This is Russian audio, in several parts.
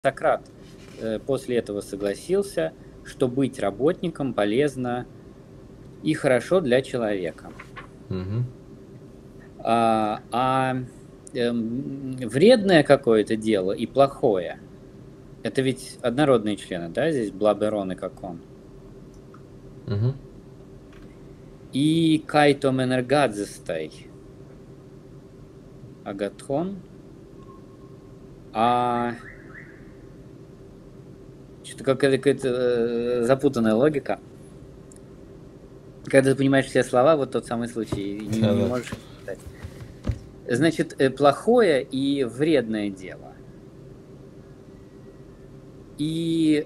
Сократ после этого согласился, что быть работником полезно и хорошо для человека. Мгм. Вредное какое-то дело и плохое, это ведь однородные члены, да, здесь Блаберон и Кокон. Мгм. И кайтом энергадзестай агатхон, что-то какая-то запутанная логика. Когда ты понимаешь все слова, вот тот самый случай, и не Да-да. можешь читать. Значит, плохое и вредное дело. И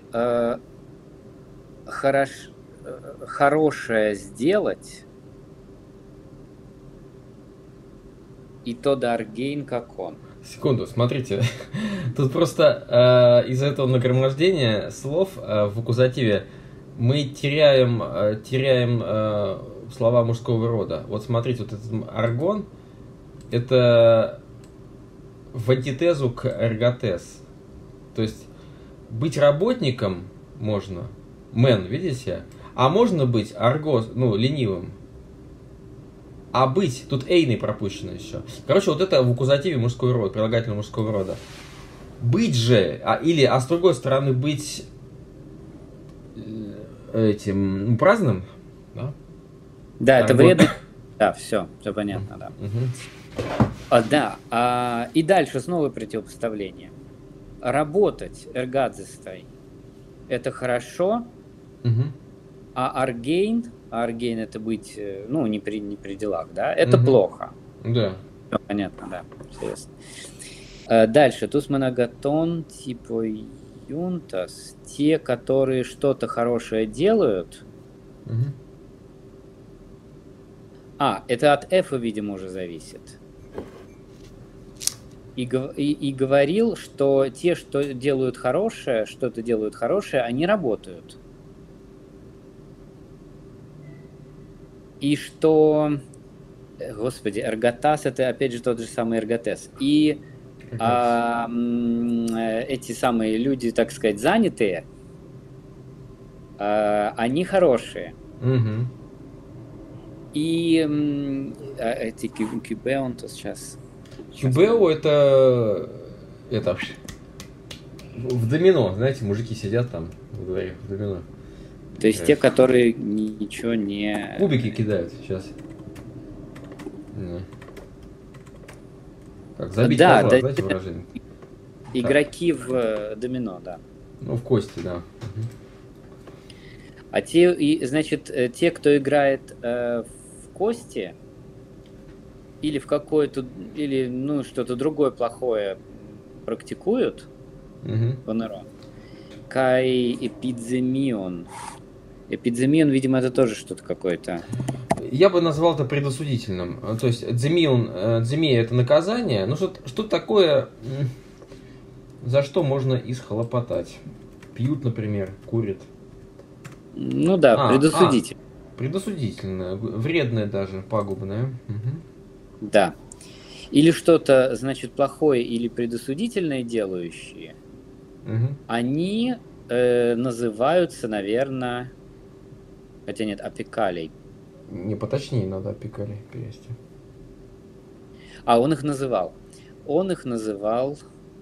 хорошее сделать, и то даргейн как он. Секунду, смотрите. Тут просто из-за этого нагромождения слов в аккузативе мы теряем слова мужского рода. Вот смотрите, вот этот аргон, это в антитезу к эрготез. То есть быть работником можно, мен, видите? А можно быть аргос, ну, ленивым. А быть, тут эйный пропущено еще. Короче, вот это в аккузативе мужской род, прилагательное мужского рода. Быть же, а с другой стороны быть этим праздным, да? Да, это Аргон. вредно. Да, все понятно, да. Мгм. Да, и дальше снова противопоставление. Работать эргадзестой – это хорошо, Мгм. а аргейн это быть, ну, не при делах, да, это Мгм. плохо. Да. Всё понятно, да, интересно. Дальше, тус моногатон типа юнтас, те, которые что-то хорошее делают. Мгм. Это от F, видимо, уже зависит. И говорил, что те, что делают хорошее, что-то делают хорошее, они работают. И что, господи, эрготас – это опять же тот же самый эрготес. И эти самые люди, так сказать, занятые, они хорошие. Мгм. И эти кюбеонтос сейчас. Кюбео это в домино, знаете, мужики сидят там во дворе в домино. То есть те, которые ничего не... Кубики кидают сейчас. Как забить Да, козла, да, знаете выражение? игроки в домино, да. Ну, в кости, да. Значит, те, кто играет в кости или в какое-то, или ну что-то другое плохое практикуют в НРО, кай эпидемион. Эпидемион, видимо, это тоже что-то какое-то. Я бы назвал это предосудительным. То есть дземия это наказание. Ну что такое, за что можно исхлопотать? Пьют, например, курят. Ну да, предосудительно. Предосудительное, вредное даже, пагубное. Да. Или что-то, значит, плохое или предосудительное делающие, они называются, наверное, хотя нет, апикалей. Не поточнее надо апикалей перевести. Он их называл. Он их называл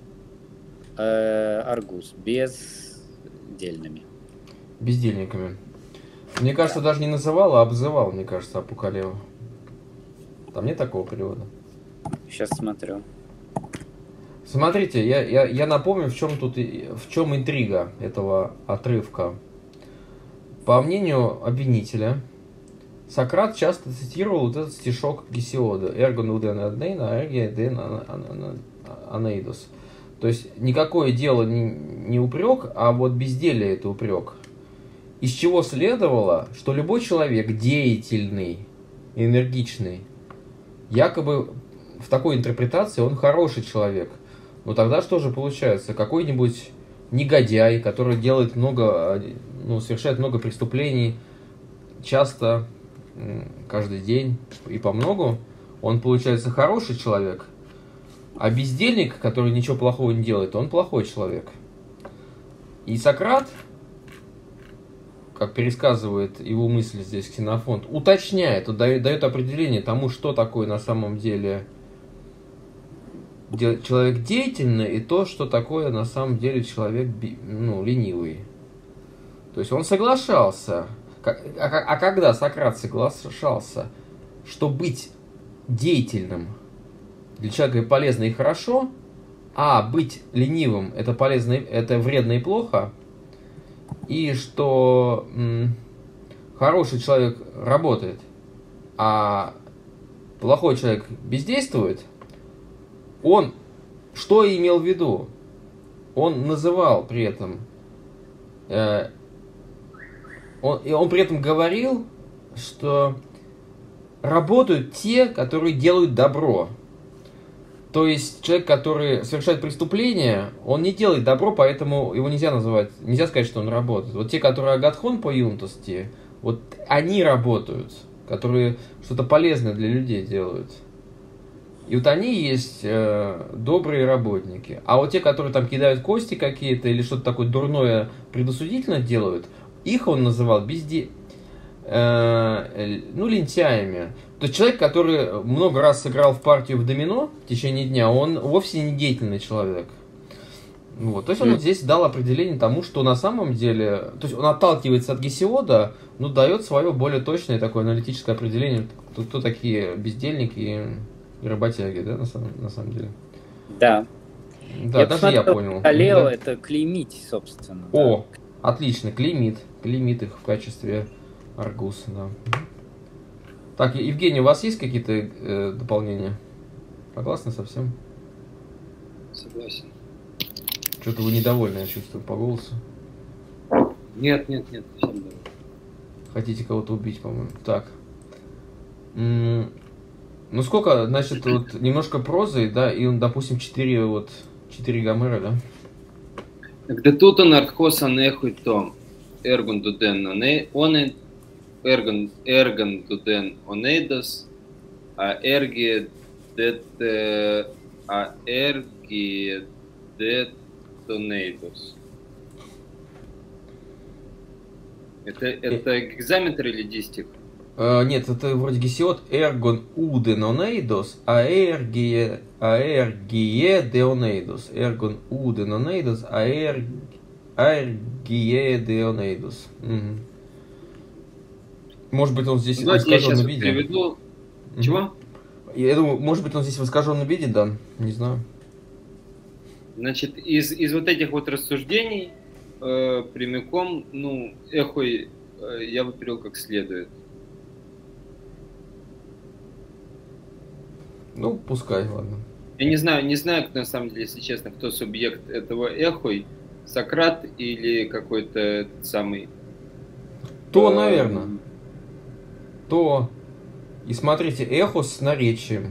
аргус, бездельными. Бездельниками. Мне кажется, даже не называл, а обзывал, мне кажется, Апукалева. Там нет такого перевода? Сейчас смотрю. Смотрите, я напомню, в чем интрига этого отрывка. По мнению обвинителя, Сократ часто цитировал вот этот стишок Гесиода «Эргон уден аднейна, эрге ден анейдос». То есть никакое дело не упрек, а вот безделие это упрек. Из чего следовало, что любой человек деятельный, энергичный, якобы в такой интерпретации он хороший человек. Но тогда что же получается? Какой-нибудь негодяй, который делает совершает много преступлений, часто, каждый день и по многу, он получается хороший человек, а бездельник, который ничего плохого не делает, он плохой человек. И Сократ, как пересказывает его мысли здесь Ксенофонт, уточняет, дает определение тому, что такое на самом деле человек деятельный, и то, что такое на самом деле человек ленивый. То есть он соглашался. А когда Сократ соглашался, что быть деятельным для человека полезно и хорошо, а быть ленивым это полезно, это вредно и плохо, и что хороший человек работает, а плохой человек бездействует, он что имел в виду? Он называл при этом, он при этом говорил, что работают те, которые делают добро. То есть человек, который совершает преступление, он не делает добро, поэтому его нельзя называть, нельзя сказать, что он работает. Вот те, которые агатхон по юнтости, вот они работают, которые что-то полезное для людей делают. И вот они есть добрые работники. А вот те, которые там кидают кости какие-то или что-то такое дурное предосудительно делают, их он называл лентяями. То есть человек, который много раз сыграл в партию в домино в течение дня, он вовсе не деятельный человек. Вот. То есть он вот здесь дал определение тому, что на самом деле, то есть он отталкивается от Гесиода, но дает свое более точное такое аналитическое определение, кто такие бездельники и работяги, да, на самом деле. Да. Да, Я даже посмотрел, я понял. Калео Да. это клеймить, собственно. О, отлично, клеймит их в качестве аргуса, да. Так, Евгений, у вас есть какие-то дополнения? Согласны совсем? Согласен. Что-то вы недовольны, я чувствую, по голосу. Нет, совсем доволен. Хотите кого-то убить, по-моему. Так. Ну сколько, значит, вот немножко прозы, да, и, допустим, 4 Гомера, да? Где тут он архоса нехуй том, эргон дуден онед, эргон дуден онейдос, а эрги детонейдос. Это гекзаметр или дистик? Нет, это вроде Гесиод эргон уден онейдос, аэргие деонейдос. Эргон уден онейдос, аэргие деонейдос. Может быть, он здесь в искаженном виде. Приведу. Чего? Я думаю, может быть, он здесь в искаженном виде, да, не знаю. Значит, из вот этих вот рассуждений прямиком, эхой я бы перевел как следует. Ну, пускай, ладно. Я не знаю, на самом деле, если честно, кто субъект этого эхой, Сократ или какой-то этот самый... То, наверное. То. И смотрите, эхо с наречием.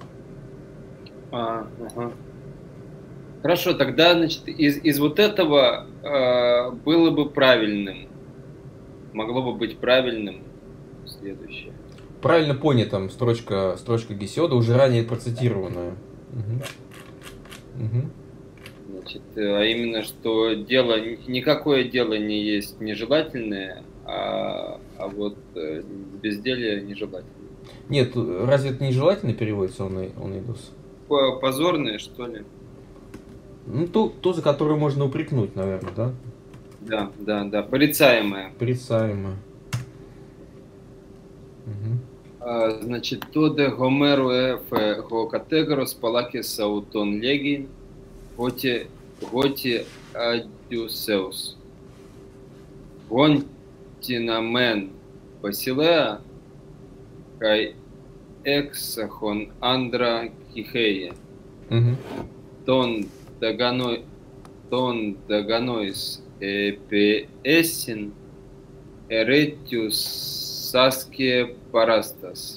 Ага. Хорошо, тогда, значит, из вот этого было бы правильным, могло бы быть правильным следующее. Правильно понятым строчка Гесиода, уже ранее процитированная. Значит, а именно, что никакое дело не есть нежелательное, а вот безделие нежелательное. Нет, разве это нежелательно переводится онейдос? Позорное, что ли? Ну, то, за которое можно упрекнуть, наверное, да? Да, порицаемое. Порицаемое. Значит, тоде гомеру эфе го категорос палаки саутон легин готи адюсеус. Гонтинамен басилеа кай эксахон андра кихея. Тон даганойс эпесин эретиус Саске парастас.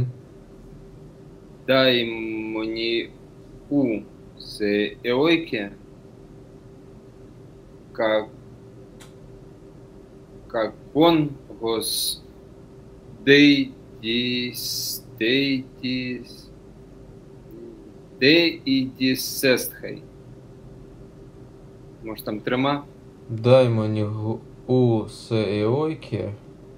Дай мне се эойке, как он гос деидисестхай. Может там трема? Даймони у сеойке.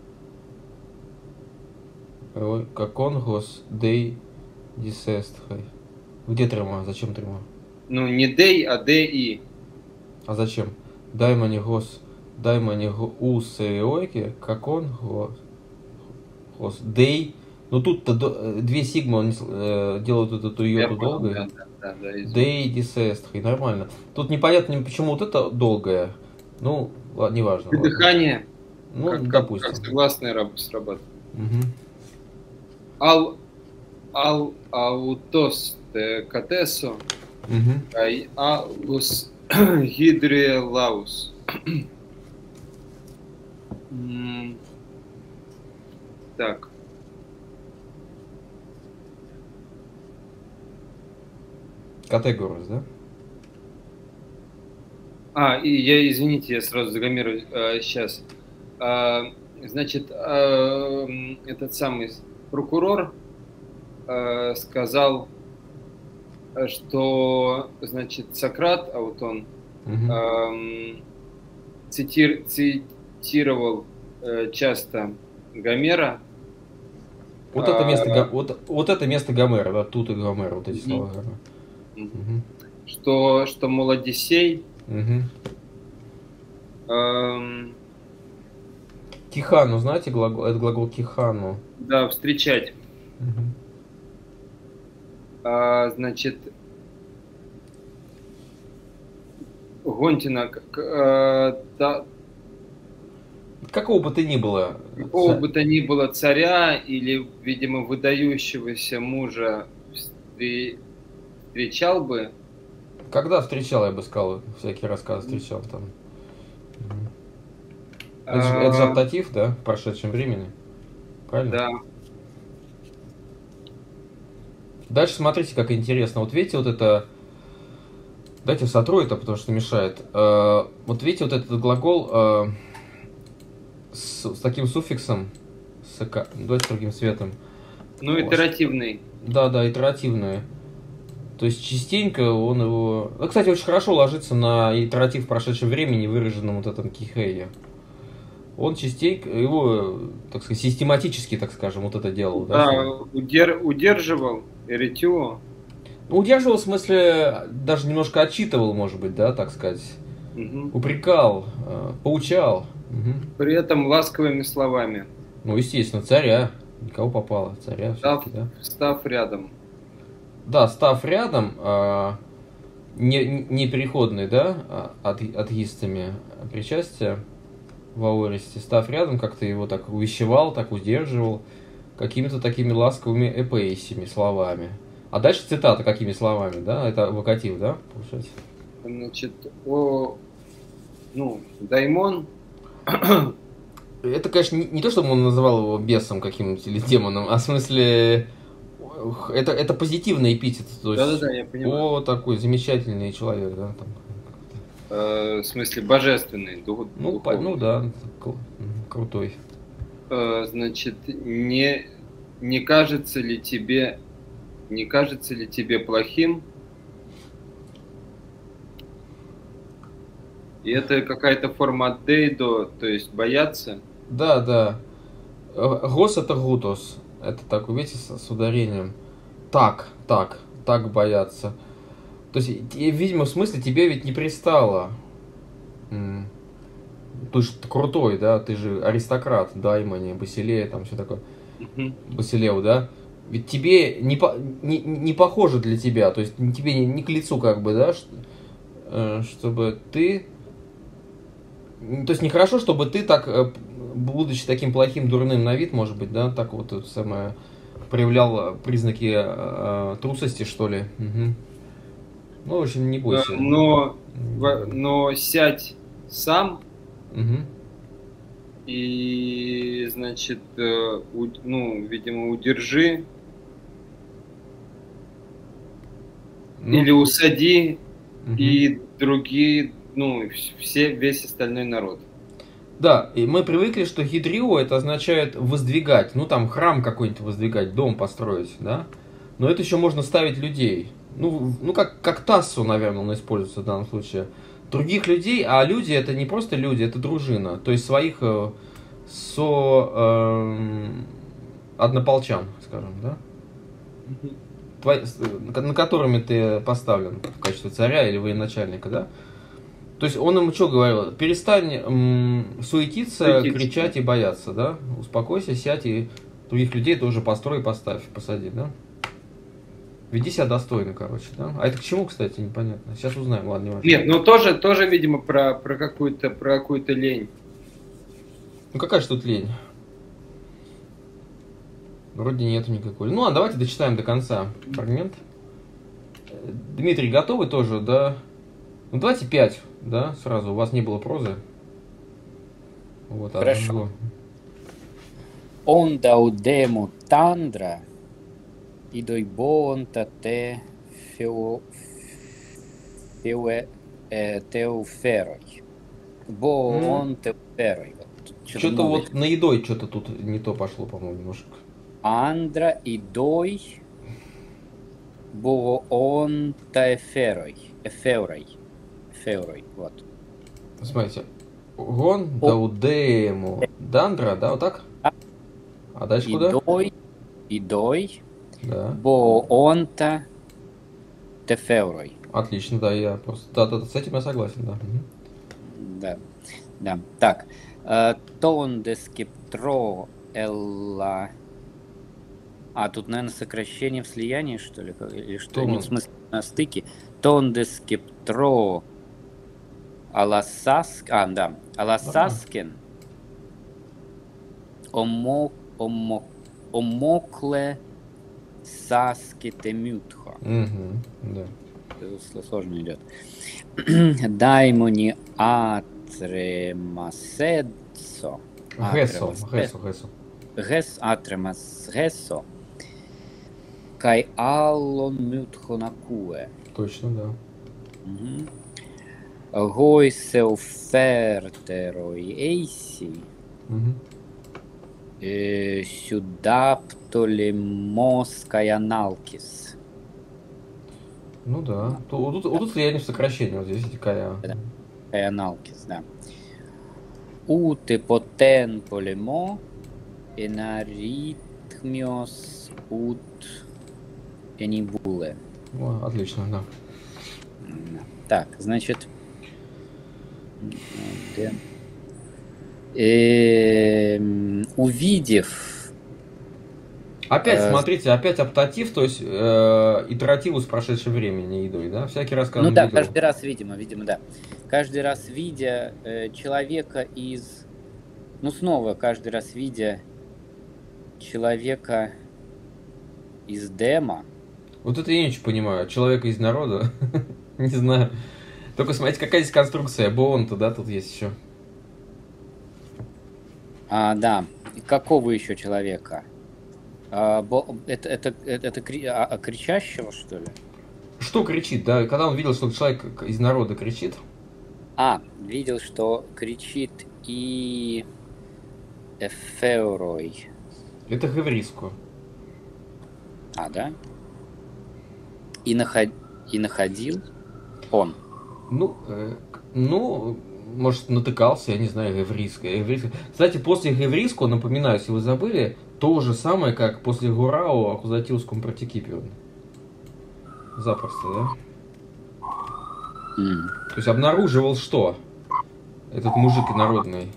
Как он гос дей дисестхай. Где трема? Зачем трема? Ну, не дей, а ди. А зачем? Даймони у сеойке. Как он гос дей. Ну тут-то две сигмы он делают эту йоду долгой. Да, Дей дисестхай. Нормально. Тут непонятно, почему вот это долгое. Ну, ладно, неважно. Ладно. Дыхание, Ну, как допустим. согласные срабатывает. Угу. Аутос де катесо, Угу. ай алус гидриелаус. Так. Категорус, да? Извините, я сразу загомерю сейчас. Значит, этот самый прокурор сказал, что, значит, Сократ, а вот он цитировал часто Гомера. Вот это место, вот это место Гомера, да, тут и Гомер, вот эти слова. Что мол, Одиссей. Кихану, знаете, глагол, это глагол кихану. Да, встречать. Значит, Гонтина, какого бы то ни было. Какого бы то ни было царя или, видимо, выдающегося мужа встречал бы. Когда встречал, я бы сказал, всякие рассказы встречал там. Это же аптатив, да, в прошедшем времени. Правильно? Да. Дальше смотрите, как интересно. Вот видите, вот это... Дайте сотру это, потому что мешает. Вот видите, вот этот глагол с таким суффиксом. Давайте другим цветом. Ну, итеративный. Да, итеративный. То есть частенько он его... Ну, кстати, очень хорошо ложится на итератив в прошедшем времени, выраженном вот этом кихее. Он частенько его, так сказать, систематически, так скажем, вот это делал. Да, удерживал эритио. Ну, удерживал, в смысле, даже немножко отчитывал, может быть, да, так сказать. Упрекал, поучал. При этом ласковыми словами. Ну, естественно, царя. Никого попало, царя все-таки, да. Став рядом. Да, став рядом, не переходный, да, от гистами причастия в аористе, став рядом, как-то его так увещевал, так удерживал, какими-то такими ласковыми эпейсиями, словами. А дальше цитата какими словами, да? Это вокатив, да, получается? Значит, даймон. Это, конечно, не то, чтобы он называл его бесом каким-нибудь или демоном, а в смысле... Это позитивный эпитет. Да, я понимаю. О, такой замечательный человек, да? Там. В смысле, божественный, духовный. Ну да, крутой. Значит, не кажется ли тебе плохим? И это какая-то форма дейдо, то есть бояться? Да. Гос это гутос. Это так, видите, с ударением. Так бояться. То есть, видимо, в смысле, тебе ведь не пристало. Ты же крутой, да? Ты же аристократ, Даймони, Басилея, там все такое. Басилеу, да? Ведь тебе не похоже для тебя, то есть тебе не к лицу, как бы, да? Чтобы ты... То есть нехорошо, чтобы ты так, будучи таким плохим, дурным на вид, может быть, да, так вот самое, проявлял признаки трусости, что ли. Ну, в общем, не бойся. Но сядь сам и, значит, видимо, удержи или усади и другие, весь остальной народ. Да, и мы привыкли, что хидрио это означает воздвигать, там храм какой-нибудь воздвигать, дом построить, да? Но это еще можно ставить людей. Как тассу, наверное, он используется в данном случае. других людей, а люди это не просто люди, это дружина. То есть своих однополчан, скажем, да? На которыми ты поставлен в качестве царя или военачальника, да? То есть он ему что говорил? Перестань суетиться, кричать и бояться, да? Успокойся, сядь и других людей тоже построй, поставь, посади, да? Веди себя достойно, короче, да? А это к чему, кстати, непонятно. Сейчас узнаем, ладно, не важно. Нет, ну тоже, видимо, про какую-то лень. Ну какая же тут лень? Вроде нету никакой. Ну, а давайте дочитаем до конца фрагмент. Дмитрий, готовы тоже, да? Ну, давайте 5, да, сразу. У вас не было прозы. Вот, Хорошо. Он даудему тандра, и дойбонта те теуферой. Бо он теуферой. Что-то вот на едой что-то тут не то пошло, по-моему, немножко. Андра и дой бо он таэферой. Эфеурой. Вот. Смотрите. Гон даудему дандра, да, вот так? А дальше куда? И дой. Да. Бо он-то тефеурой. Отлично, да, я просто... Да, с этим я согласен, да. Да. Так. Тон де скептро элла... А, тут, наверное, сокращение в слиянии, что ли? Или что? Нет, в смысле, на стыке. Тон де скептро аласаск... А, да. Аласаскен омокле саски темютха. Да. Сложно идет. Даймони атремасецо. Гес атремасгесо. Кай аллон мютхонакуэ. Точно, да. Гой сеуфертерой эйси. Сюдаптолемос каяналкис. Ну да. Тут слияние в сокращении, вот здесь эти кая. Каяналкис, да. Уте потен полемо энаритмиос ут энибуле. Отлично, да. Так, значит... увидев... Опять, смотрите, опять оптатив, то есть итеративус прошедшее время не едой, да? Всякий раз, когда Ну да, видел... каждый раз, видимо, да. Каждый раз видя человека из... Ну снова, каждый раз видя человека из демо. Вот это я не очень понимаю. Человека из народа? Не знаю. Только смотрите, какая здесь конструкция. Боон-то, да, тут есть еще. Да. И какого еще человека? Это кричащего, что ли? Что кричит, да? Когда он видел, что человек из народа кричит? Видел, что кричит и эфеурой. Это гевриску. Да? И находил он. Ну, может, натыкался, я не знаю, геврийское. Кстати, после геврийского, напоминаю, если вы забыли, то же самое, как после Гурао акузативском протекипион. Запросто, да? То есть обнаруживал что? Этот мужик инородный.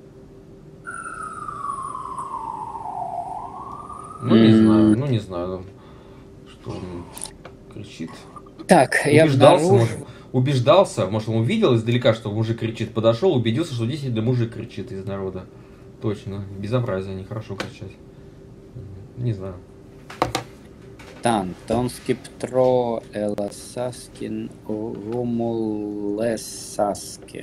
Не знаю, что он кричит. Так, я убеждался, может, он увидел издалека, что мужик кричит, подошел, убедился, что действительно мужик кричит из народа. Точно, безобразие, нехорошо кричать. Не знаю. Тон скептро эласаскин гомолесаске.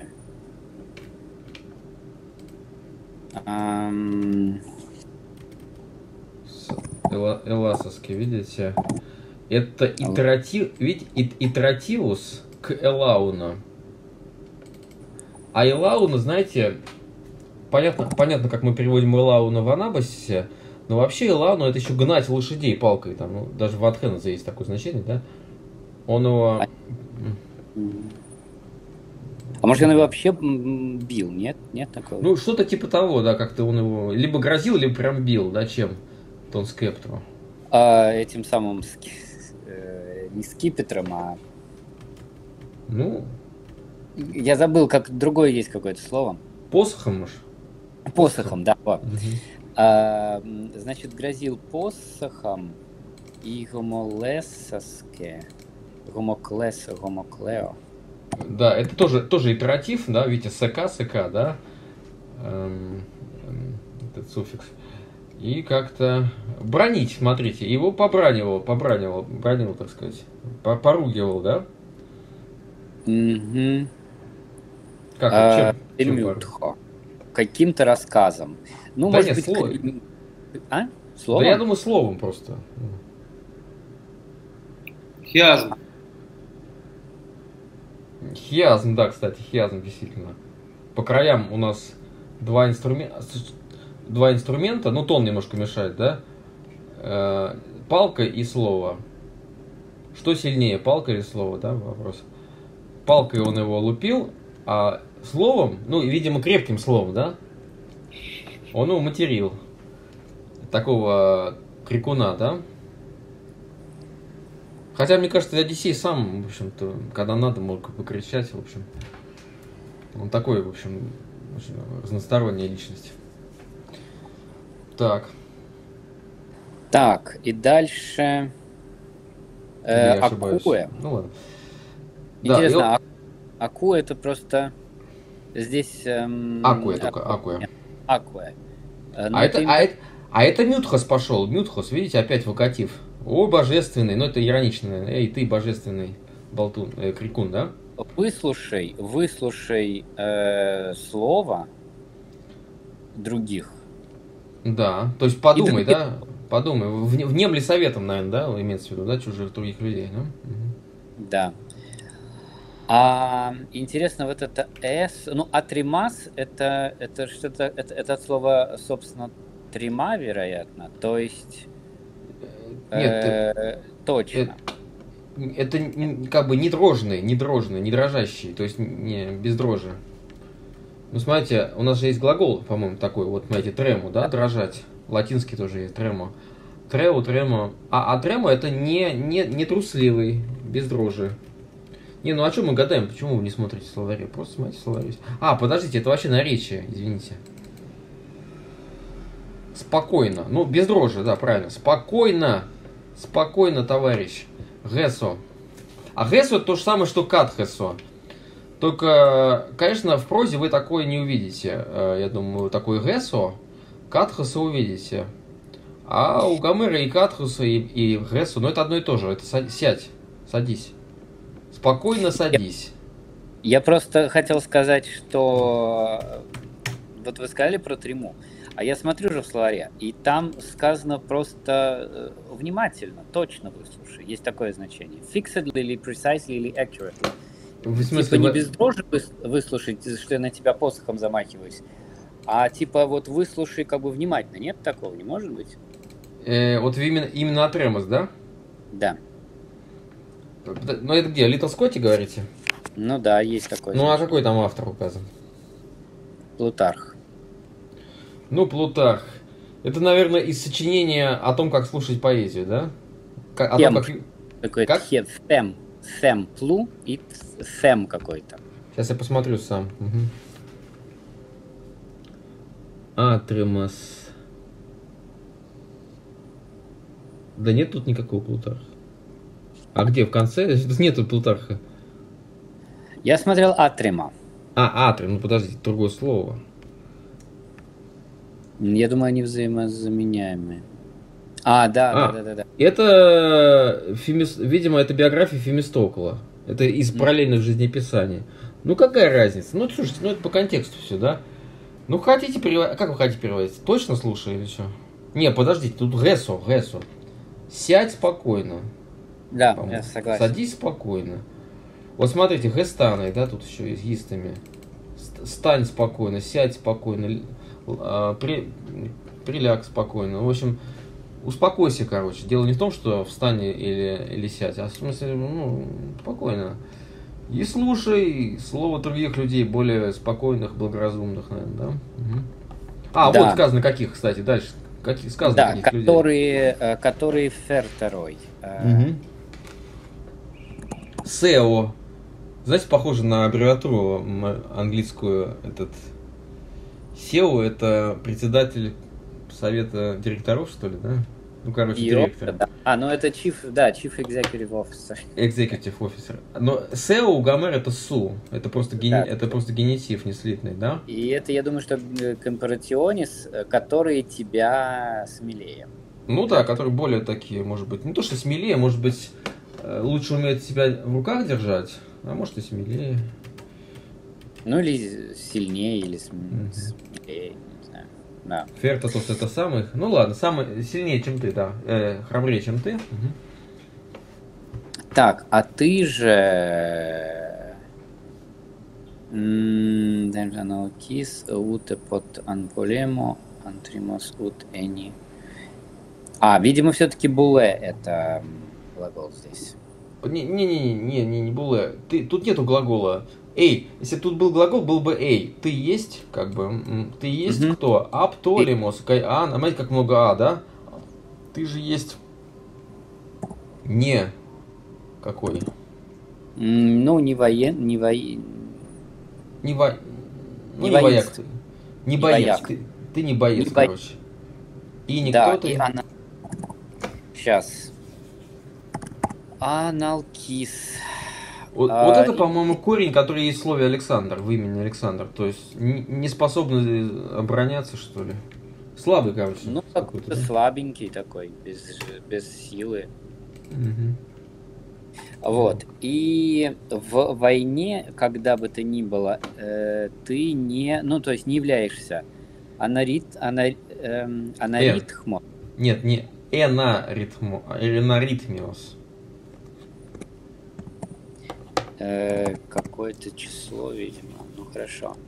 Эласовский, видите? Это видите, итеративус к элауна. А элауна, знаете, понятно, как мы переводим элауна в анабасисе, но вообще элауна это еще гнать лошадей палкой. Там, ну, даже в Атхенезе есть такое значение, да? Он его... А может, он его вообще бил? Нет? Нет такого? Ну, что-то типа того, да, как-то он его либо грозил, либо прям бил, да, чем? Тон Скептру. Этим самым, не скипетром, а... Ну, Я забыл, как другое есть какое-то слово. посохом, может? Посохом, да. Вот. Мгм. Значит, грозил посохом и гомолесоске. Гомоклео. Да, это тоже итератив, да, видите, СК, да, этот суффикс. И как-то бронить, смотрите, его бронил, так сказать, поругивал, да? Угу. Как, чем Эльмютхо. Каким-то рассказом. Ну, Да может нет, быть... словом. А? Да Словом? я думаю, словом просто. Хиазм. Хиазм, да, кстати, хиазм, действительно. По краям у нас два инструмента, ну, тон немножко мешает, да? Палка и слово. Что сильнее, палка или слово, да, вопрос. Палкой он его лупил, а словом, ну, видимо, крепким словом, да, он его материл. Такого крикуна, да? Хотя, мне кажется, Одиссей сам, в общем-то, когда надо, мог покричать, в общем. Он такой, в общем, очень разносторонняя личность. Так. Так, и дальше... Или я ошибаюсь? Акуэ. Ну ладно. Интересно, Акуэ это просто... Здесь... Акуэ только, Акуэ. Акуэ. А это Мютхос пошел. Мютхос, видите, опять вокатив. О, божественный. Ну, это иронично. Эй, ты божественный болтун, крикун, да? Выслушай слово других. Да, то есть подумай, да? Подумай. Внемли советом, наверное, да, имеется в виду, да, чужих других людей, да? Угу. Да. А интересно, вот это «с», ну, атримас, это что-то, это от слова, собственно, трима, вероятно, то есть... Нет, точно. Это как бы не дрожный, не дрожащий, то есть не без дрожи. Ну, смотрите, у нас же есть глагол, по-моему, такой, вот, смотрите, трему, да, дрожать. Латинский тоже есть, тремо. Тремо. А тремо это не трусливый, без дрожи. Не, ну о чем мы гадаем? Почему вы не смотрите словари? Просто смотрите словари. Подождите, это вообще наречие, извините. Спокойно. Ну, без дрожи, да, правильно. Спокойно, товарищ. Гесо. А гесо то же самое, что катхесо. Только, конечно, в прозе вы такое не увидите. Я думаю, такой гесо, катхесо увидите. А у Гомера и катхесо, и гесо, ну это одно и то же. Это сядь, садись. Спокойно садись. Я просто хотел сказать, что вот вы сказали про триму, а я смотрю же в словаре, и там сказано просто внимательно, точно выслушай. Есть такое значение. Fixedly или precisely или accurately. В смысле, типа не без дрожи выслушать, что я на тебя посохом замахиваюсь, а типа вот выслушай как бы внимательно. Нет такого, не может быть? Вот именно от Ремос, да? Да. Ну это где? Литл Скотти говорите? Ну да, есть такой. Ну а какой там автор указан? Плутарх. Ну, Плутарх. Это, наверное, из сочинения о том, как слушать поэзию, да? О том, Какой-то Сэм Плу и Сэм какой-то. Сейчас я посмотрю сам. Угу. Атремос. Да нет тут никакого Плутарха. А где, в конце? Нету Плутарха. Я смотрел Атрима. Атрим, ну подождите, другое слово. Я думаю, они взаимозаменяемые. Да. Это, видимо, это биография Фемистокла. Это из параллельных жизнеписаний. Ну какая разница? Ну слушайте, ну это по контексту все, да? Ну хотите переводить, как вы хотите переводить? Точно слушай или что? Не, подождите, тут гесо. Сядь спокойно. Да, я согласен. Садись спокойно. Вот смотрите, гестаной, да, тут еще и с гистами. Стань спокойно, сядь спокойно, приляг спокойно. В общем, успокойся, короче. Дело не в том, что встань или сядь, а в смысле, ну, спокойно. И слушай слово других людей, более спокойных, благоразумных, наверное, да? Мгм. А, Да. вот сказано каких, кстати, дальше. Каких, сказано Да, каких людей. которые фертерой. Мгм. SEO. Знаете, похоже на аббревиатуру английскую. Этот SEO это председатель совета директоров, что ли, да? Ну, короче, директор. Да. Ну это Chief Executive Officer. Executive Officer. Но SEO у Гомера это SU. Это просто, Да. это просто генитив, не слитный, да? И это, я думаю, что компаратионис, которые тебя смелее. Ну да, которые более такие, может быть, не то что смелее, может быть, лучше умеют себя в руках держать, а может и смелее. Ну или сильнее, или смелее, не знаю. Да. Фертатус это самый, ну ладно, самый сильнее, чем ты, да, храбрее, чем ты. Мгм. Так, а ты же... Денжанаукис, уте под анполемо, антримос ут эни. Видимо, все-таки буле это глагол здесь. Не буле. Тут нету глагола. Эй, если тут был глагол, был бы эй. Ты есть, как бы, ты есть Мгм. кто? Аптолемос, кайан. А знаете, как много да? Ты же есть не какой? Ну, Не во... не Ну, не воинственный. вояк. Не боец. вояк. Ты не боец, Не бо- короче. И не Да, кто и ты. она... Сейчас. Аналкис. Вот это, по-моему, корень, который есть в слове Александр, в имени Александр. То есть не способный обороняться, что ли. Слабый, короче. Ну, какой-то, какой-то да? слабенький такой, без силы. Мгм. Вот. И в войне, когда бы то ни было, ты не... Ну, то есть не являешься анаритхмо. Нет, не энаритмиос. Какое-то число, видимо. Ну, хорошо.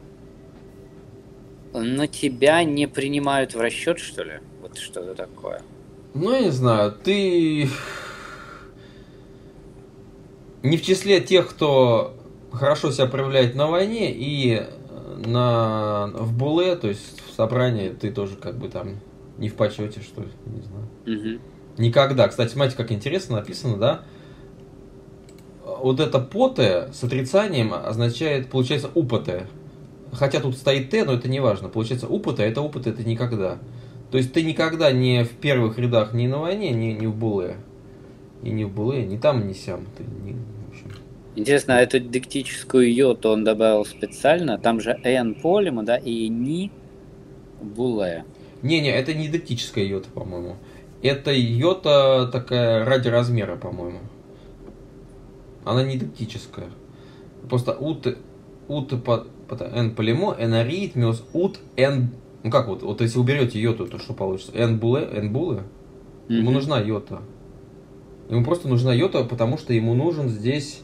Но тебя не принимают в расчет, что ли? Вот что-то такое. Ну, я не знаю, ты не в числе тех, кто хорошо себя проявляет на войне и в буле, то есть в собрании, ты тоже как бы там не в почете, что ли, не знаю. Угу. Никогда. Кстати, смотрите, как интересно написано, да? Вот это поте с отрицанием означает, получается, употе. Хотя тут стоит т, но это не важно. Получается, употе, это никогда. То есть ты никогда не в первых рядах ни на войне, ни в буле. И не в буле, ни там, ни сям. Ты в общем. Интересно, а эту диктическую йоту он добавил специально? Там же эн полима, да, и ни буле. Не, это не дидактическая йота, по-моему. Это йота такая ради размера, по-моему. Она не дидактическая. Просто эн полимо, энаритмиос, эн. Ну как вот если уберете йоту, то что получится? Эн буле. Ему нужна йота. Ему просто нужна йота, потому что ему нужен здесь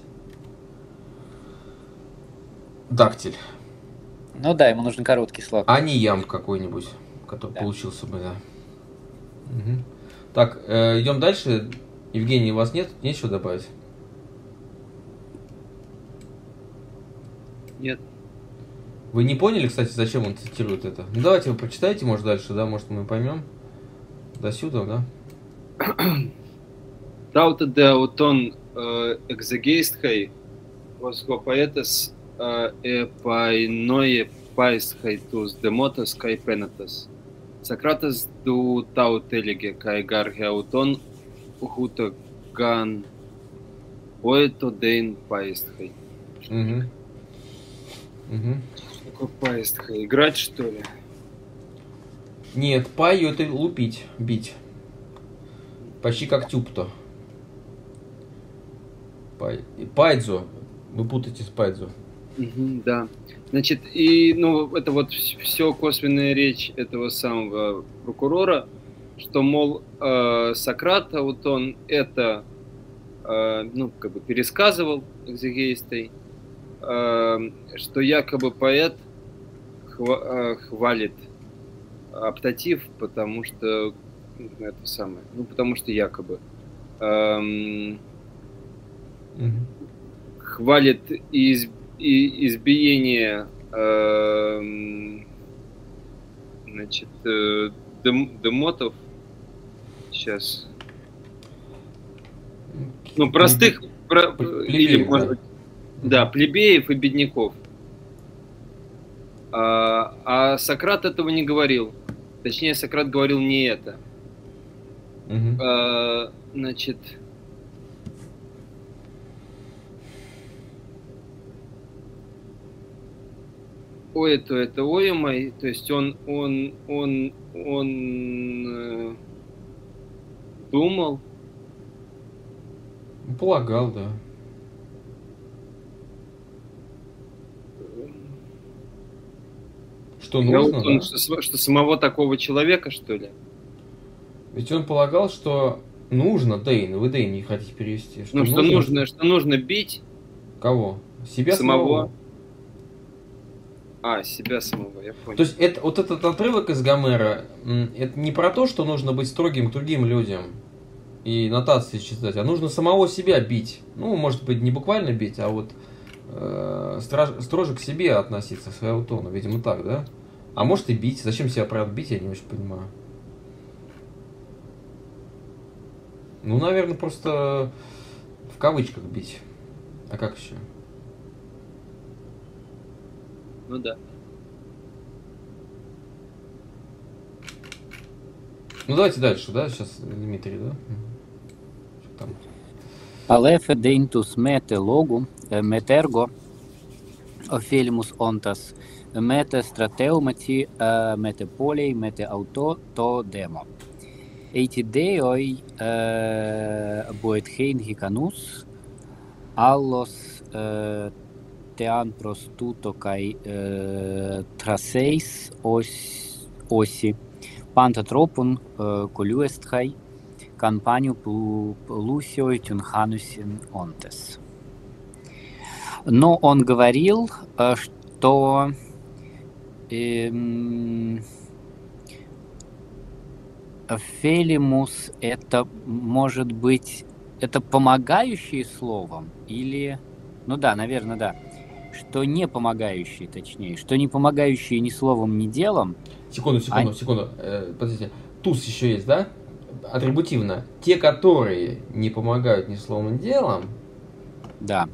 дактиль. Ну да, ему нужен короткий слог. А не ямб какой-нибудь, который получился бы, да. Угу. Так, идем дальше. Евгений, у вас нечего добавить? Нет. Вы не поняли, кстати, зачем он цитирует это? Ну давайте вы прочитайте, может, дальше, да, может мы поймем. До сюда, да? Таута де аутон экзегейстхай восгопаэтес эпайное пайсхайтус демотас кай пенатас. Сократес ду таутелиге кай гарге аутон ухута ган оэто дейн пайстхай. Угу. Такое пайстхай? Играть, что ли? Нет, паю это лупить, бить. Почти как тюпто. Пайдзо. Вы путаете с пайдзо. Да. Значит, это вот все косвенная речь этого самого прокурора, что, мол, Сократ, вот он это, пересказывал экзегейстой, что якобы поэт хвалит оптатив, потому что потому что якобы хвалит избиение значит, демотов. Сейчас. Ну, простых, или, может быть, да, плебеев и бедняков. А Сократ этого не говорил. Точнее, Сократ говорил не это. Значит... Ой, это ой мой, то есть он думал. Полагал, да. Что нужно, Он, да? что самого такого человека, что ли? Ведь он полагал, что нужно, Дейн, вы Дейн не хотите перевести. Что нужно бить. Кого? Себя самого. Себя самого, я понял. То есть вот этот отрывок из Гомера, это не про то, что нужно быть строгим к другим людям и нотации читать, а нужно самого себя бить. Ну, может быть, не буквально бить, а вот строже к себе относиться, к своему тону. Видимо, так, да? А может и бить. Зачем себя, правда, бить, я не очень понимаю. Ну, наверное, просто в кавычках бить. А как еще? Ну да. Ну давайте дальше, да? Сейчас Дмитрий, да? Что там? Αλεφ δίντους μέτε λόγου, μετέργο, οφείλιμους όντας, μέτε στρατεύματι, μέτε πόλη, μέτε αυτό, το δέμο. Ειτιδέοι μποετχέιν γικανούς, άλλος tean prostuto kai traseis osi pantatropun koliuesthai кампанию Лусио Тюнханусин Онтес. Но он говорил, что фелимус это может быть это помогающее словом или ну да, наверное, да. Что не помогающие, точнее, что не помогающие ни словом, ни делом. Секунду. Подождите. Туз еще есть, да? Атрибутивно. Те, которые не помогают ни словом, ни делом. Да.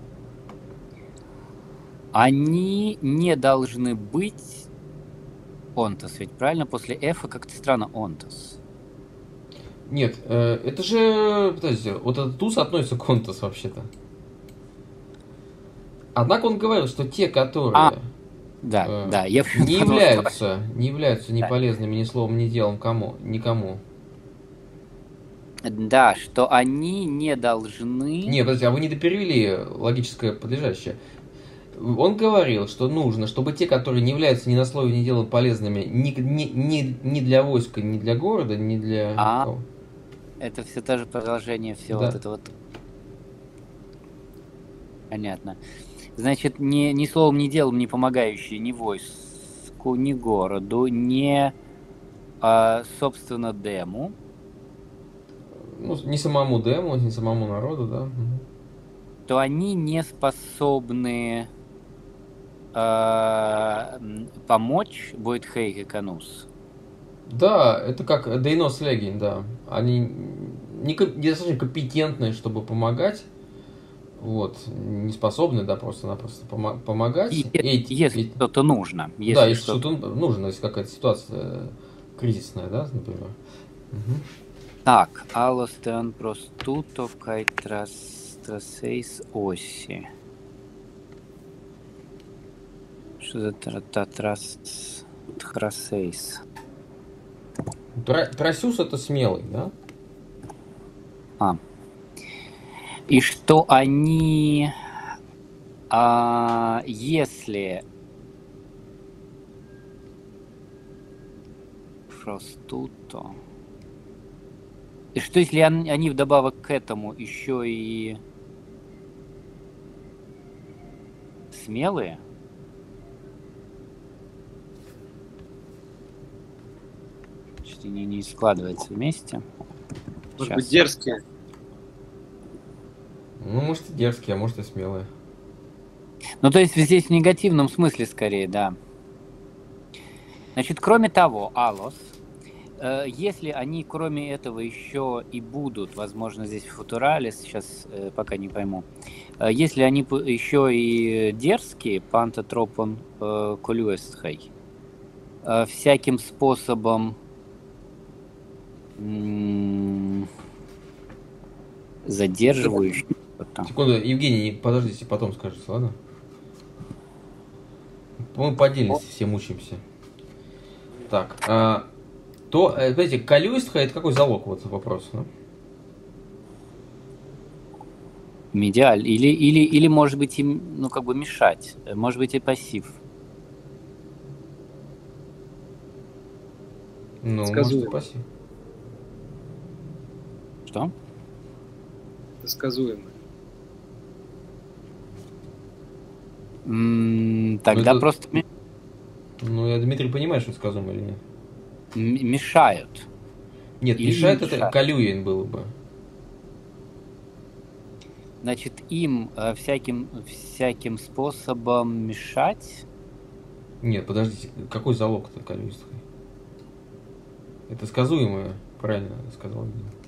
Они не должны быть онтос, ведь правильно? После эфа как-то странно онтос. Нет, это же... Подождите, вот этот туз относится к онтос вообще-то. Однако он говорил, что те, которые да, я не являются ни полезными ни словом, ни делом никому. Да, что они не должны... Не, подожди, а вы не доперевели логическое подлежащее. Он говорил, что нужно, чтобы те, которые не являются ни на слове, ни делом полезными ни для войска, ни для города, ни для... Это все то же продолжение всего вот этого. Понятно. Значит, ни словом, ни делом не помогающие ни войску, ни городу, ни, собственно, дему. Ну, не самому дему, не самому народу, да. То они не способны помочь будет Хейг и Канус. Да, это как Дейнос Легин, да. Они недостаточно компетентны, чтобы помогать. Вот, не способны, да, просто-напросто помогать. Если что-то нужно. Если что-то нужно, если какая-то ситуация кризисная, да, например. Так, алостен простуто кай трасейс оси. Что за трасейс? Трасюс это смелый, да? И что они, если простуто, и что если они вдобавок к этому еще и смелые? Что-то не складывается вместе. Может быть, дерзкие. Ну, может и дерзкие, а может и смелые. Ну, то есть здесь в негативном смысле скорее, да. Значит, кроме того, алос, если они кроме этого еще и будут, возможно, здесь в футурале, сейчас пока не пойму, если они еще и дерзкие, пантотропон колюэстхай, всяким способом задерживающий. Секунду, Евгений, подождите, потом скажете, ладно? Мы по отдельности все мучаемся. Так, знаете, колюстка это какой залог? Вот вопрос. Да? Медиаль. Или может быть им, ну, как бы мешать. Может быть и пассив. Ну, может и пассив. Что? Это сказуемо. Тогда это... просто... Ну, я, Дмитрий, понимаю, что сказуемо или нет? Мешают. Нет, или мешает мешают. Это колюин было бы. Значит, им всяким способом мешать? Нет, подождите, какой залог-то колюистской? Это сказуемое, правильно сказал.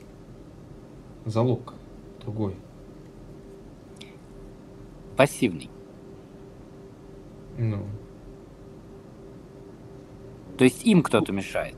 Залог другой. Пассивный. Ну. То есть им кто-то мешает?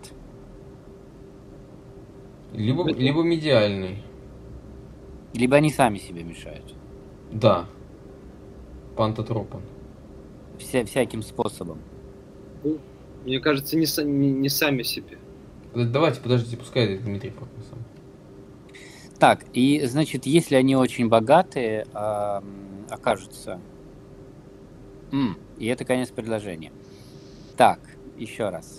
Либо медиальный. Либо они сами себе мешают? Да. Пантотропон. Всяким способом. Мне кажется, не сами себе. Давайте, подождите, пускай Дмитрий пока сам. Так, и значит, если они очень богатые окажутся... И это конец предложения. Так, еще раз.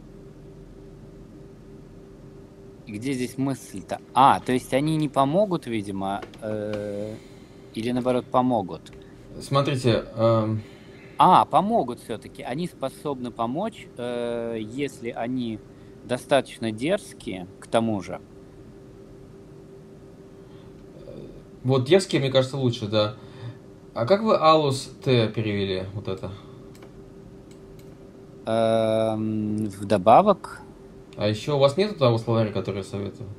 Где здесь мысль-то? То есть они не помогут, видимо, или наоборот помогут? Смотрите. Помогут все-таки. Они способны помочь, если они достаточно дерзкие, к тому же. Вот дерзкие, мне кажется, лучше, да. А как вы алус Т перевели вот это? Вдобавок. А еще у вас нет того словаря, который я советую?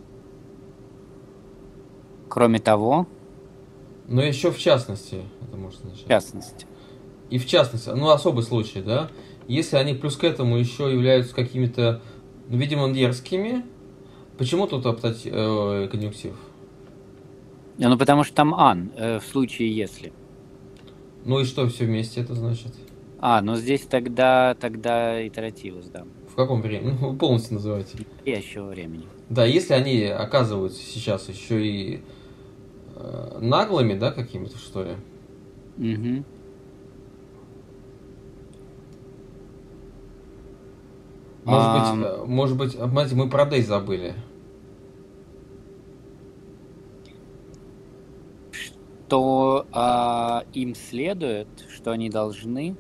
Кроме того? Но еще в частности, это может означать. В частности. И в частности, особый случай, да? Если они плюс к этому еще являются какими-то, видимо, дерзкими, почему тут оптать конъюнктив? Ну, потому что там ан, в случае если. Ну и что все вместе это значит? Ну здесь тогда итеративус, да. В каком времени? Ну, вы полностью называете. Настоящего времени. Да, если они оказываются сейчас еще и наглыми, да, какими-то, что ли? Угу. Может быть, знаете, мы про Дэй забыли. Что им следует, что они должны.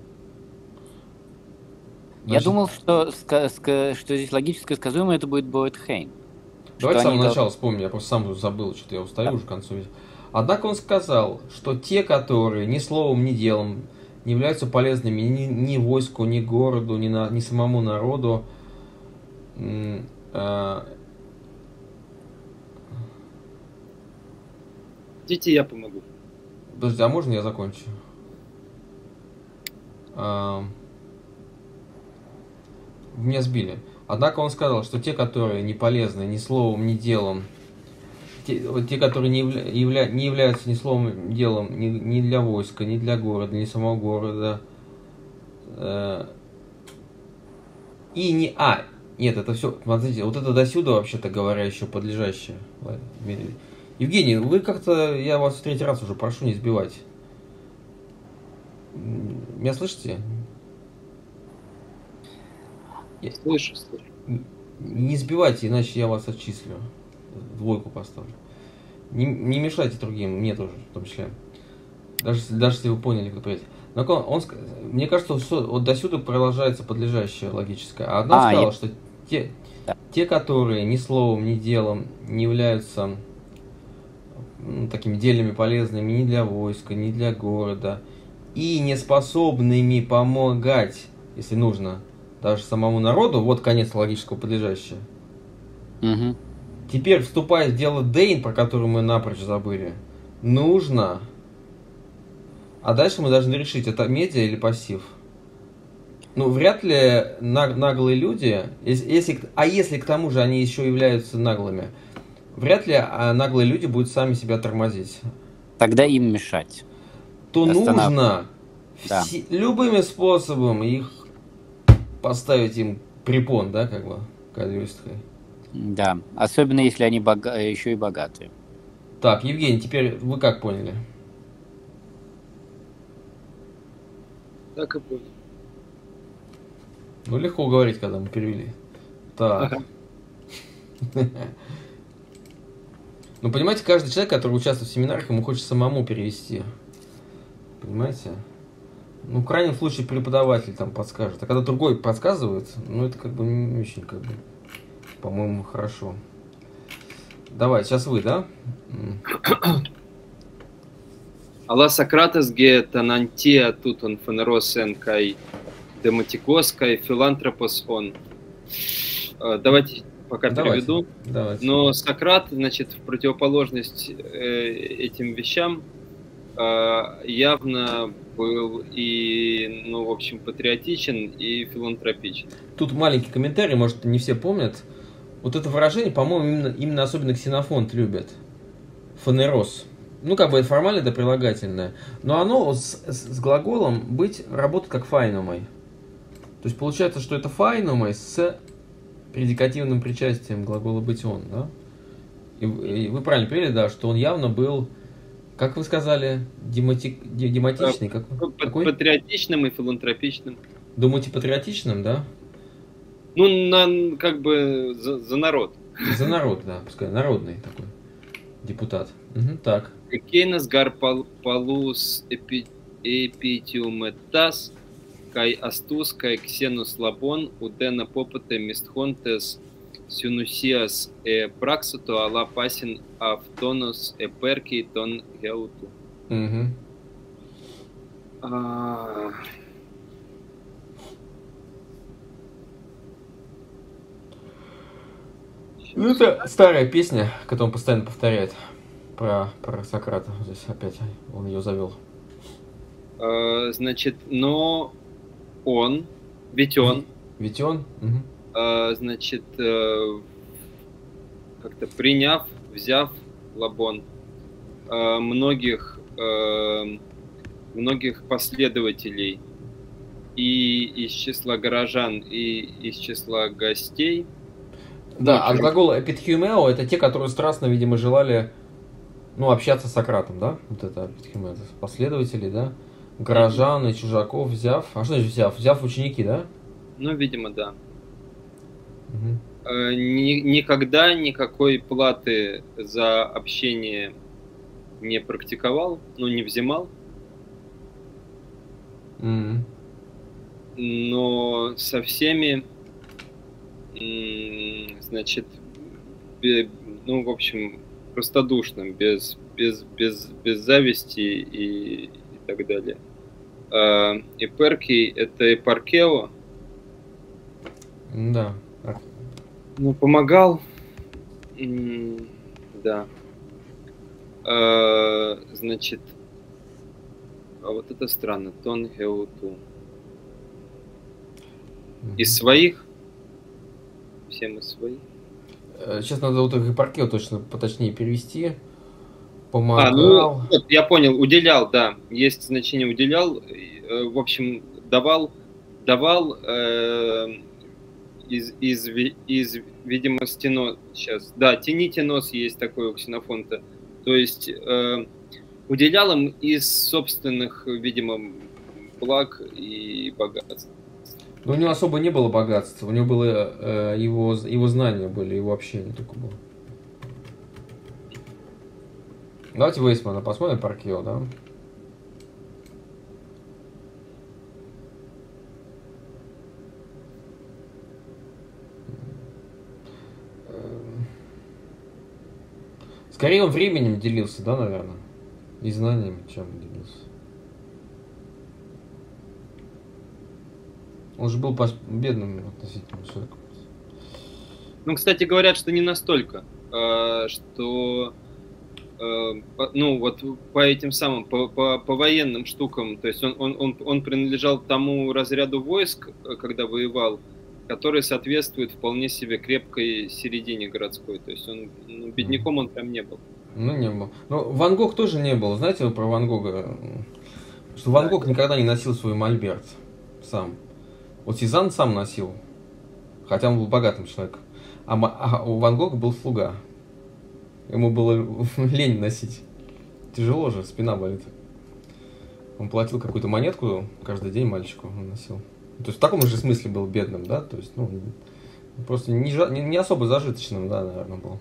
Я думал, что здесь логическое сказуемое это будет Боэт Хейн. Давайте с самого начала вспомним, я просто сам забыл, что я устаю уже к концу. Однако он сказал, что те, которые ни словом, ни делом не являются полезными ни войску, ни городу, ни самому народу, Идите, я помогу. Подожди, а можно я закончу? Меня сбили. Однако он сказал, что те, которые не полезны ни словом, ни делом, те, которые не являются ни словом, ни делом ни для войска, ни для города, ни самого города, и не... Нет, это все, смотрите, вот это досюда, вообще-то говоря, еще подлежащее. Евгений, вы как-то, я вас в третий раз уже прошу не сбивать. Меня слышите? Слышу. Не сбивайте, иначе я вас отчислю. Двойку поставлю. Не мешайте другим, мне тоже, в том числе. Даже если вы поняли, как понять. Мне кажется, что вот досюда продолжается подлежащее логическое. А одна сказала, что те, которые ни словом, ни делом не являются такими дельными, полезными ни для войска, ни для города, и неспособными помогать, если нужно, даже самому народу. Вот конец логического подлежащего. Угу. Теперь вступает в дело Дейн, про который мы напрочь забыли. Нужно. А дальше мы должны решить, это медиа или пассив. Ну, вряд ли наглые люди, если к тому же они еще являются наглыми, вряд ли наглые люди будут сами себя тормозить. Тогда им мешать. То нужно Да. любыми способами их поставить им препон, да, как бы, кадристкой. Да, особенно если они еще и богатые. Так, Евгений, теперь вы как поняли? Так и понял. Ну, легко говорить, когда мы перевели. Так. Ну, понимаете, каждый человек, который участвует в семинарах, ему хочет самому перевести. Понимаете? Ну, в крайнем случае, преподаватель там подскажет. А когда другой подсказывает, ну, это как бы не очень, как бы, по-моему, хорошо. Давай, сейчас вы, да? Алла Сократес ге танантия тут он фенеросен кай дематикос кай филантропос он. Давайте пока переведу. Давайте. Но Сократ, значит, в противоположность этим вещам явно был и, ну, в общем, патриотичен и филантропичен. Тут маленький комментарий, может, не все помнят. Вот это выражение, по-моему, именно особенно Ксенофонт любит. Фанерос. Ну, как бы это формально, это прилагательное. Но оно с глаголом быть работает как файнумой. То есть получается, что это файнумой с предикативным причастием глагола быть он, да? И вы правильно поняли, да, что он явно был, как вы сказали, дематичный, какой? Патриотичным и филантропичным. Думаете, патриотичным, да? Ну, как бы за народ. За народ, да, пускай народный такой депутат. Угу, так. Кейнес гар палус эпитиуметас кай астус кай ксенус лабон удена попоте мистхонтес сюнусиас праксуту ала пасин автонус перки тон геуту. Угу. Ну, это старая песня, которую он постоянно повторяет про Сократа. Здесь опять он ее завел. Значит, но он, ведь он, Угу. значит, как-то взяв Лабон, многих последователей и из числа горожан, и из числа гостей. Да, от глагола эпитхюмео это те, которые страстно, видимо, желали, ну, общаться с Сократом, да? Вот это эпитхюмео, это последователи, да? Горожан и чужаков взяв. А что значит взяв? Взяв ученики, да? Ну, видимо, да. Угу. Никогда никакой платы за общение не практиковал, ну, не взимал. Mm-hmm. Но со всеми, значит, ну, в общем, простодушным, без зависти и так далее. Эперкий — это эпаркео. Да. Ну, помогал. Да. Значит, а вот это странно. Тон геуту. Из своих? Всем из своих? Сейчас надо вот эпаркео точно поточнее перевести. Помогал. Ну, вот, я понял, уделял, да. Есть значение уделял. В общем, давал из видимости нос. Сейчас. Да, тяните нос есть такой у Ксенофонта. То есть уделял им из собственных, видимо, благ и богатств. Но у него особо не было богатства. У него было его знания были, его общение только было. Давайте Вейсмана посмотрим, Паркио, да? Скорее он временем делился, да, наверное? И знаниями, чем делился. Он же был бедным относительно человеком. Ну, кстати, говорят, что не настолько, что, ну, вот по этим самым, по военным штукам, то есть он принадлежал тому разряду войск, когда воевал, который соответствует вполне себе крепкой середине городской, то есть он, ну, бедняком он прям не был. Ну, не был. Ну, Ван Гог тоже не был. Знаете вы про Ван Гога? Что Ван Гог никогда не носил свой мольберт сам. Вот Сезанн сам носил, хотя он был богатым человеком. А у Ван Гога был слуга. Ему было лень носить. Тяжело же, спина болит. Он платил какую-то монетку каждый день мальчику, он носил. То есть в таком же смысле был бедным, да? То есть, ну, просто не особо зажиточным, да, наверное, был.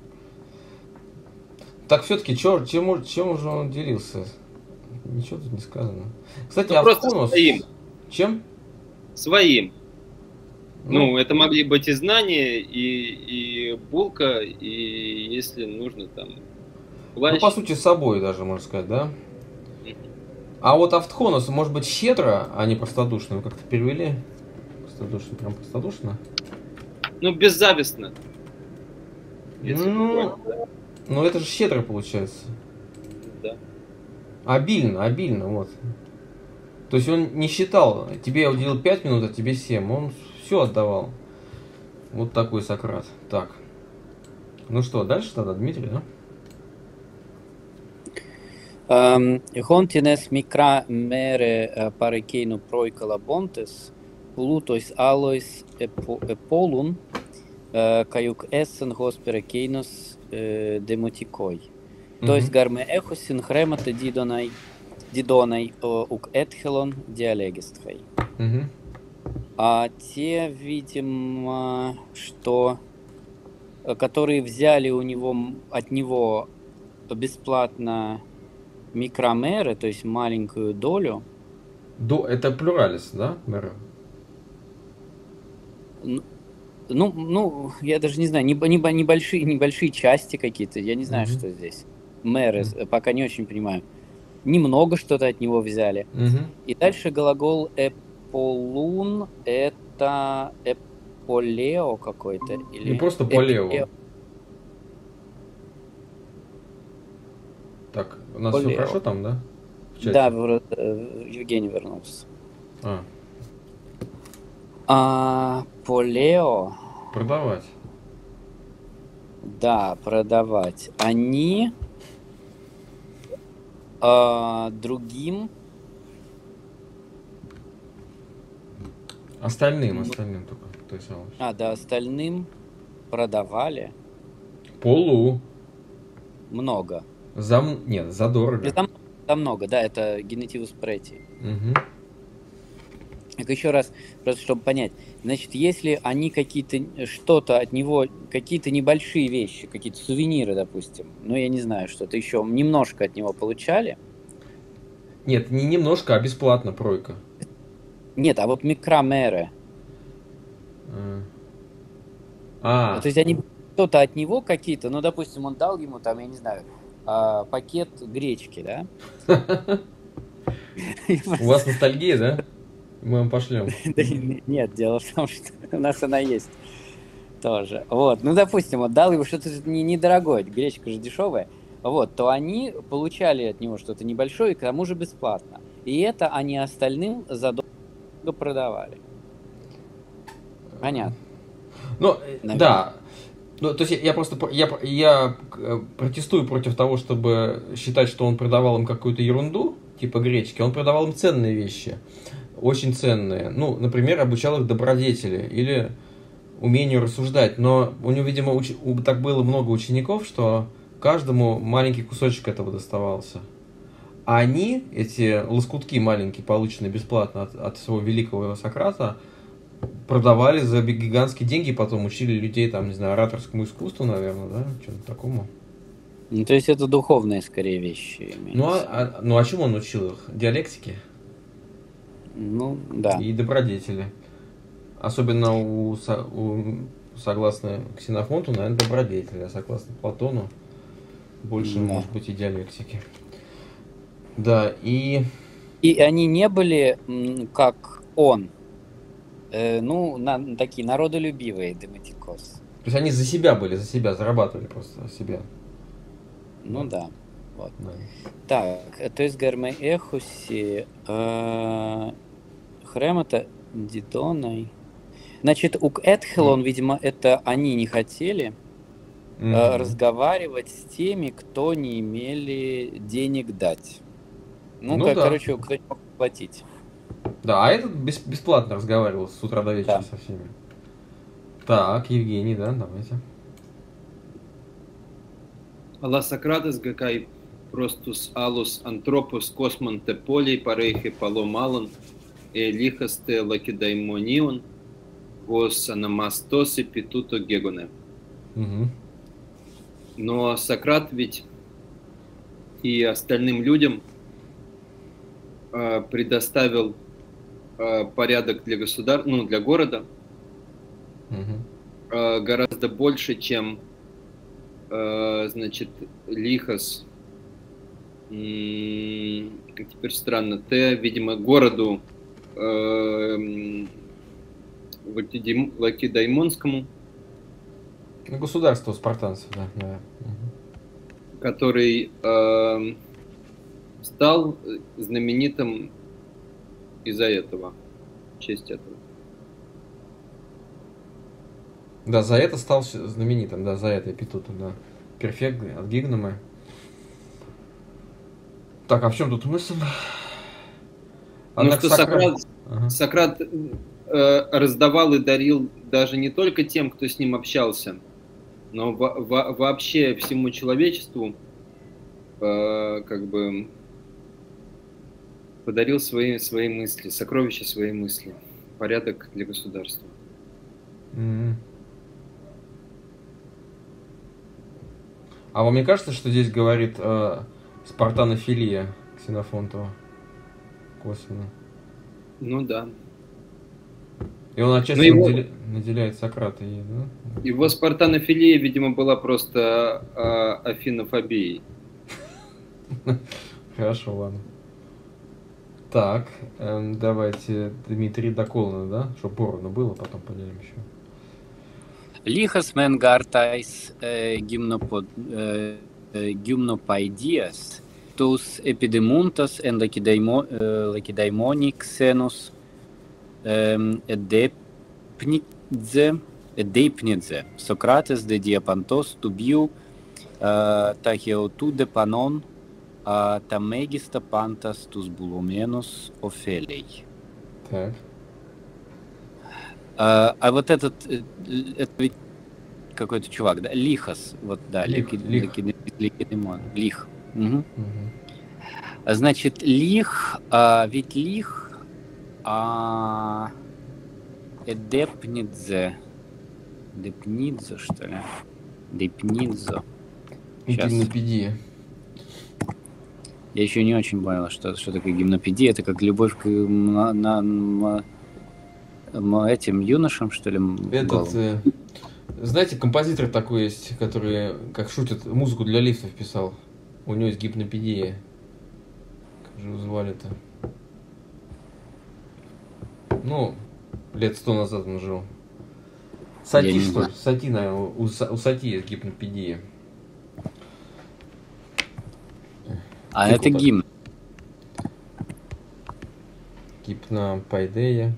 Так все-таки, чем же он делился? Ничего тут не сказано. Кстати, ну, просто Авхонос... своим. Чем? Своим. Ну, это могли быть и знания, и булка, и если нужно там плащ. Ну, по сути, с собой даже, можно сказать, да? А вот Автхонос, может быть, щедро, а не простодушно? Вы как-то перевели? Простодушно, прям простодушно? Ну, беззавистно. Ну, это же щедро получается. Да. Обильно, вот. То есть он не считал, тебе я уделил 5 минут, а тебе 7. Он все отдавал. Вот такой Сократ. Так. Ну что, дальше тогда, Дмитрий, да? Χόντινες μικρά μέρε παρεκείνου προϊκαλαμπόντες, πλούτοις άλλοις επόλουν, κаюκ έσεν γος περεκείνος δημοτικόι. Тоест гарме эхосин хремате дидонай ук этхелон диалегистхай. А те, видимо, которые взяли от него бесплатно микромеры, то есть маленькую долю. Это плюралис, да, мэры? Ну, я даже не знаю, небольшие части какие-то, я не знаю, что здесь. Мэры, пока не очень понимаю. Немного что-то от него взяли. И дальше глагол эполун — это эполео какой-то. Или ну, просто полео. Так, у нас все хорошо там, да? Да, Евгений вернулся. Полео. Продавать. Да, продавать. Они другим... Остальным только. То есть, да, остальным продавали. Полу. Много. Нет, задорого. За много, да, это генетивус прети. Так еще раз, просто чтобы понять. Значит, если они что-то от него, какие-то небольшие вещи, какие-то сувениры, допустим, ну, я не знаю, что-то еще немножко от него получали. Нет, не немножко, а бесплатно пройка. Нет, а вот микромеры. То есть они что-то от него какие-то, ну, допустим, он дал ему там, я не знаю, пакет гречки, да? У вас ностальгия, да? Мы вам пошлем. Нет, дело в том, что у нас она есть тоже. Вот, ну, допустим, он дал ему что-то недорогое, гречка же дешевая, вот, то они получали от него что-то небольшое, и к тому же бесплатно. И это они остальным задорого продавали. Понятно. Ну, да. Ну, то есть я просто я протестую против того, чтобы считать, что он продавал им какую-то ерунду, типа гречки. Он продавал им ценные вещи, очень ценные. Ну, например, обучал их добродетели или умению рассуждать. Но у него, видимо, так было много учеников, что каждому маленький кусочек этого доставался. А они, эти лоскутки маленькие, полученные бесплатно от своего великого Сократа, продавали за гигантские деньги, потом учили людей, там, не знаю, ораторскому искусству, наверное, да, что-то такому. Ну, то есть это духовные, скорее, вещи. Ну, а чему он учил их? Диалектике? Ну, да. И добродетели. Особенно согласно Ксенофонту, наверное, добродетели, а согласно Платону больше, может быть, и диалектики. Да, и... И они не были, как он, Такие народолюбивые Дематикос. То есть они за себя были, за себя зарабатывали просто себя. Ну да. Вот. Да. Так, то есть Гармей Эхуси Хремата Дидоной. Значит, у Этхелон, видимо, это они не хотели разговаривать с теми, кто не имели денег дать. Да. Короче, кто не мог платить. Да, а этот бесплатно разговаривал с утра до вечера со всеми. Так, Евгений, да, давайте. Αλλά Σοκράτης γεκάι προς τους άλλους ανθρώπους κόσμον τε πόλη παρέχει παλομάλων ελίχας τε λακεδαιμονίων ως αναμαστός επί τούτο γέγονε. Но Сократ ведь и остальным людям предоставил порядок для для города гораздо больше, чем, значит, Лихос. Теперь странно. Видимо, городу Лакедаймонскому. Государство спартанцев, да. Который стал знаменитым из-за этого, в честь этого. Да, за это стал знаменитым, да, за это эпитетом, да. Перфект от Гигнума. Так, а в чем тут мысль? Что Сократ раздавал и дарил даже не только тем, кто с ним общался, но вообще всему человечеству как бы подарил свои мысли, сокровища своей мысли, порядок для государства. А вам не кажется, что здесь говорит спартанофилия Ксенофонтова косвенно? Ну да. И он отчасти наделяет Сократа. Да? Его спартанофилия, видимо, была просто афинофобией. Хорошо, ладно. Так, давайте Дмитрий Доколна, да? Чтобы поровну было, потом поделим еще. Лихас менгартайс гymnopaidias, тус эпидемунтас эн лакедаймониксенус эдепнидзе, Сократес де диапантос тубиу тахеоту де панон тамегиста пантас тус булуменус офелей. Так. А вот это ведь какой-то чувак, да? Лихас, вот, да, Ликидемон. Лих. Угу. Значит, лих, ведь лих, Депнидзе, что ли? Депнидзо. Гимнопедия. Я еще не очень понял, что такое гимнопедия. Это как любовь к этим юношам, что ли? Знаете, композитор такой есть, который, как шутит, музыку для лифтов писал. У него есть гипнопедия. Как же его звали-то? Ну, лет 100 назад он жил. Сати, что ли? Сати, наверное, у Сати есть гипнопедия. А тихо, это гимн. Гипнопедия.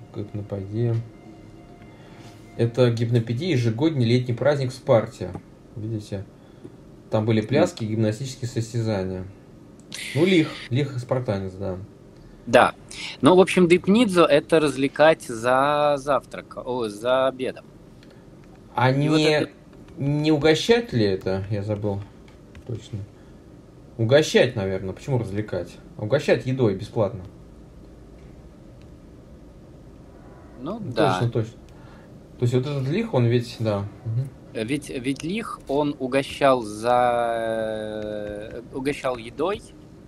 Это гипнопедия, ежегодный летний праздник в Спарте. Видите? Там были пляски и гимнастические состязания. Ну, лих спартанец, да. Да. Ну, в общем, Депнидзо — это развлекать за завтраком, за обедом. А не угощать ли это? Я забыл. Точно. Угощать, наверное. Почему развлекать? Угощать едой бесплатно. Ну, да. Точно. То есть вот этот лих, он ведь, да. Ведь лих, он угощал едой.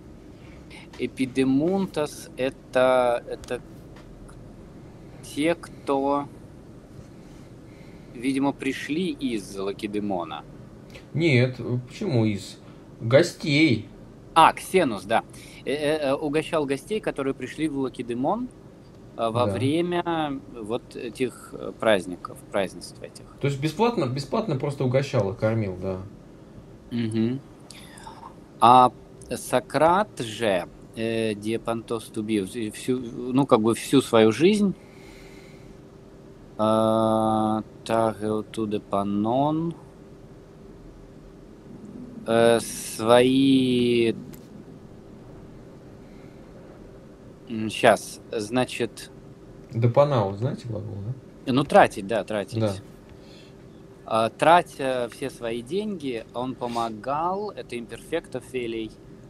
Эпидемунтас — это те, кто, видимо, пришли из Лакедемона. Нет, почему из? Гостей. Ксенус, да. Угощал гостей, которые пришли в Лакедемон. во Да. время вот этих праздников, празднеств этих. То есть бесплатно просто угощал их, кормил, да. Мгм. А Сократ же, Диапантос Тубиус, ну, как бы всю свою жизнь, Тагеотудепанон, свои... Сейчас, значит, Депанау, знаете глагол, да? ну, тратить, да, тратить. Да. Тратя все свои деньги, он помогал, это имперфекто фелей,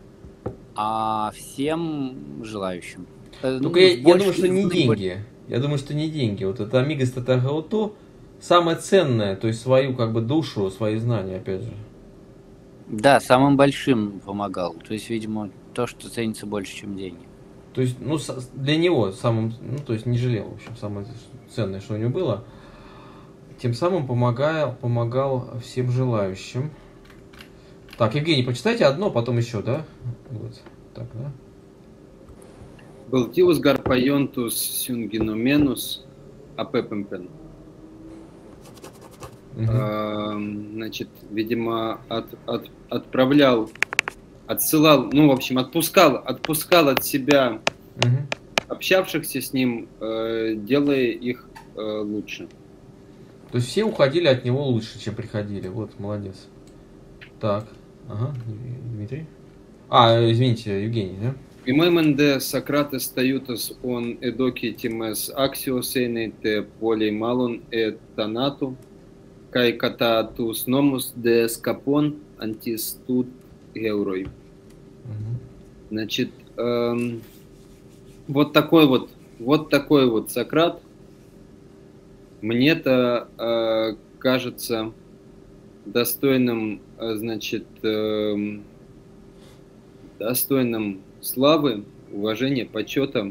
всем желающим. Только я думаю, что не деньги. Я думаю, что не деньги. Вот это Амигос Татаргаото самое ценное, то есть свою как бы душу, свои знания, опять же. Да, самым большим помогал. То есть, видимо, то, что ценится больше, чем деньги. То есть, ну, для него самым, ну, то есть не жалел, в общем, самое ценное, что у него было. Тем самым помогал всем желающим. Так, Евгений, почитайте одно, потом еще, да? Вот, так, да? Белтивус гарпайонтус сюнгиноменус апепемпен. Значит, видимо, отсылал, ну, в общем, отпускал от себя общавшихся с ним, делая их лучше. То есть все уходили от него лучше, чем приходили. Вот, молодец. Так, ага, Дмитрий. Извините, Евгений, да? Имеменде Сократес таютас он эдоки тимес аксиос те полей малон танату кай кататус номус де скапон антистут геурой. Значит, вот такой вот Сократ мне-то кажется достойным, значит, достойным славы, уважения, почета.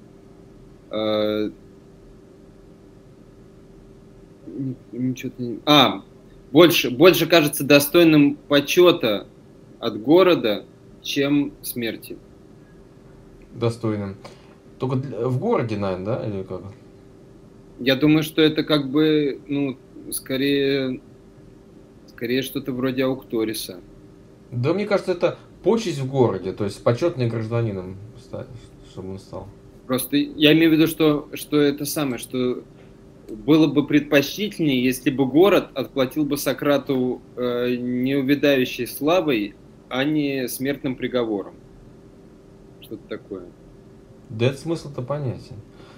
Больше кажется достойным почета от города, чем смерти. Достойным. Только в городе, наверное, да? Или как? Я думаю, что это как бы, ну, скорее что-то вроде Аукториса. Да, мне кажется, это почесть в городе, то есть почетный гражданином, чтобы он стал. Просто я имею в виду, что это самое, что было бы предпочтительнее, если бы город отплатил бы Сократу неувядающей славой, а не смертным приговором. Что-то такое. Да, этот смысл-то понятен.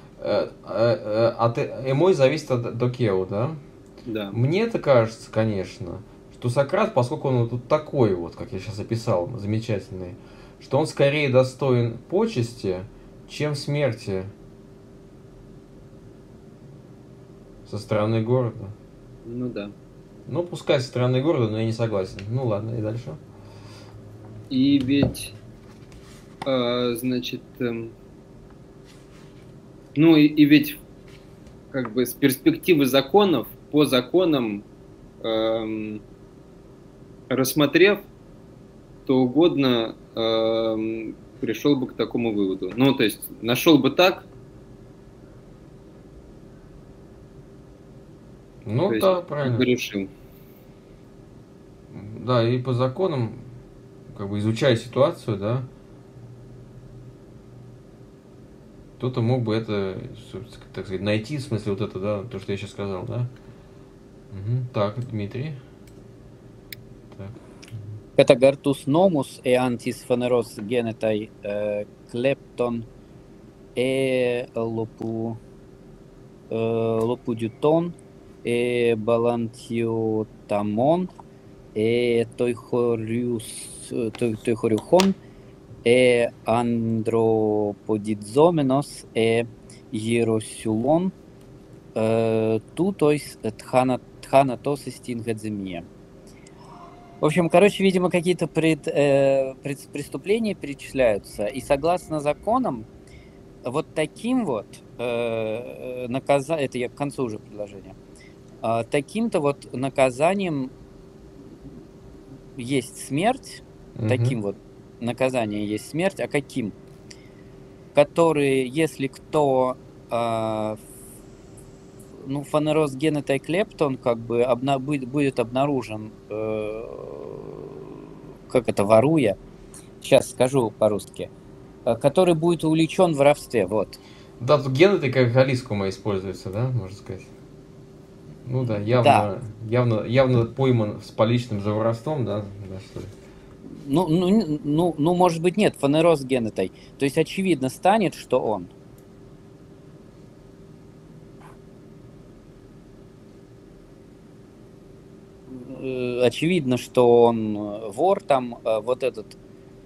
Мой зависит от Докео, да? Да. Мне-то кажется, конечно, что Сократ, поскольку он вот такой вот, как я сейчас описал, замечательный, что он скорее достоин почести, чем смерти со стороны города. Ну да. Ну, пускай со стороны города, но я не согласен. Ну ладно, и дальше. И ведь, значит, ну и ведь как бы с перспективы законов, по законам, рассмотрев, то угодно пришел бы к такому выводу. Ну, то есть нашел бы так. Ну то да, есть, правильно. Решил. Да, и по законам, как бы изучая ситуацию, да, кто-то мог бы это, так сказать, найти, в смысле, вот это, да, то, что я сейчас сказал, да. Так, Дмитрий. Так. Καταγαρτούς νόμους εάν της φανερός γένεтай κλέπτον λοπουδιουτών μπαλαντιοταμών τοϊχωριουχών ανδροποδιτζόμενος γεροσιουλών τούτοις τχάνατос истин гадземье. В общем, видимо, какие-то преступления перечисляются, и согласно законам, вот таким вот наказанием, это я к концу уже предложения, таким-то вот наказанием есть смерть, таким вот наказанием есть смерть, а каким? Которые, если кто ну, фанерос генетай клептон как бы будет обнаружен, как это, воруя, сейчас скажу по-русски, который будет увлечен в воровстве, вот. Да, тут гены как алискума используется, да, можно сказать. Ну да, явно пойман с поличным за воровством, да, что ли. Ну, может быть, нет, фанерос генетай. То есть очевидно станет, что он. Очевидно, что он вор, там вот этот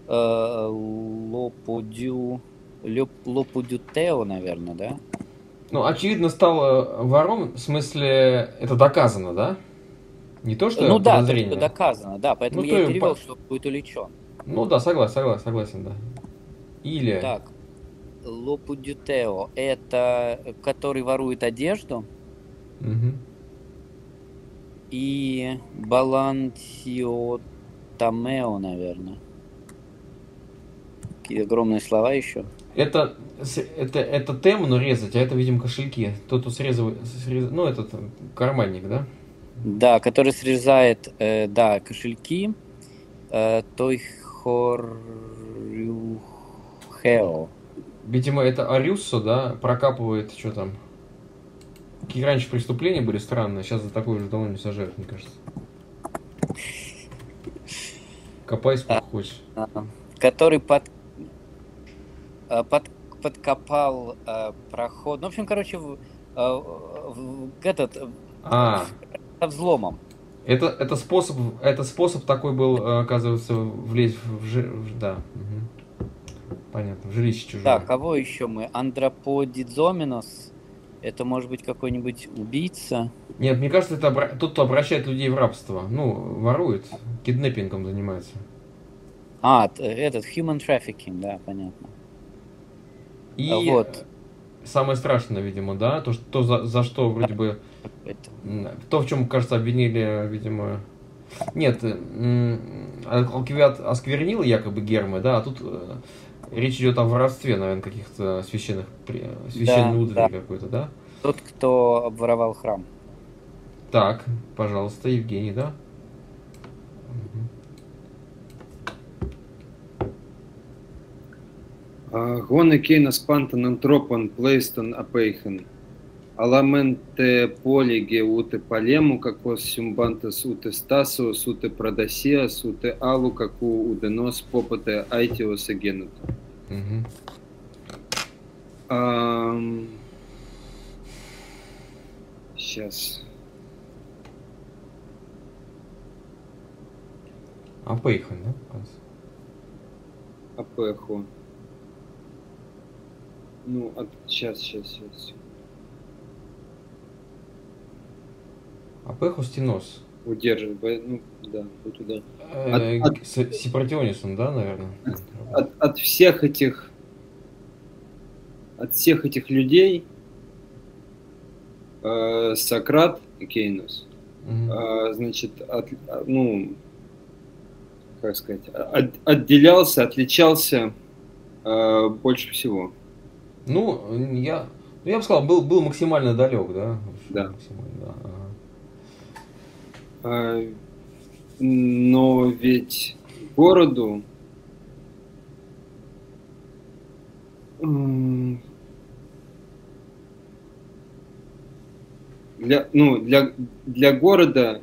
Лопудютео, наверное, да? Ну, очевидно, стал вором, в смысле, это доказано, да? Не то, что Ну да, подозрение. то, что доказано, да, поэтому Ну, я то и перевел, что он будет увлечен. Ну да, согласен, да. Или... Так, Лопудютео, это который ворует одежду. Угу. И Балантиотамео, наверное. Какие огромные слова еще. Это тема, но резать, а это, видимо, кошельки. Тот, кто ну, этот карманник, да? Да, который срезает, да, кошельки. Той Хорюхео. Видимо, это Арюссо, да, прокапывает, что там. Какие раньше преступления были странные, сейчас за такое уже давно не сажают, мне кажется. Копай сколько хочешь. Который подкопал проход. Ну, в общем, короче, со взломом. Это способ такой был, оказывается, влезть да. Угу. Понятно, в жилище чужое. Да, кого еще мы? Андроподидзоминос. Это может быть какой-нибудь убийца. Нет, мне кажется, это тот, кто обращает людей в рабство. Ну, ворует, киднеппингом занимается. Этот human trafficking, да, понятно. И вот. Самое страшное, видимо, да, за что вроде бы... То, в чем, кажется, обвинили, видимо... Нет, Алкивиад осквернил якобы Гермы, да, а тут речь идет о воровстве, наверное, каких-то священной удали какой-то, да? Тот, кто обворовал храм. Так, пожалуйста, Евгений, да? Гоны кейнас пантон антропон плейстон апейхен. Аламенте полиге уте палему, какос сюмбантес уте стасиос, уте продасиас, уте алу, каку уденос попоте айтиос эгенету. Сейчас. Апейхан, да? Апеху. Ну, сейчас. Апехустинос. Удерживай, ну, да, вот туда. Сепаратионисом, да, наверное? От всех этих людей Сократ и Кейнос, значит, как сказать, отличался больше всего. Ну, я бы сказал, был максимально далек, да? Да. Максимально, да. Но ведь городу для города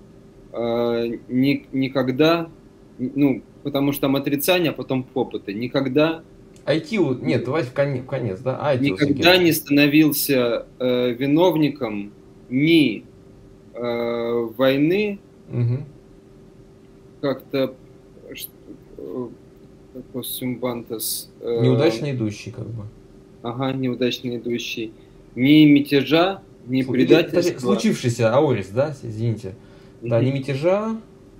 никогда, ну, потому что там отрицание, а потом попыты, никогда... Нет, давайте в конец, да? Никогда не становился виновником ни войны, как-то неудачно идущий, как бы. Ага, неудачно идущий. Ни мятежа, ни предательства. Случившийся Аорис, да, извините. Да, ни мятежа,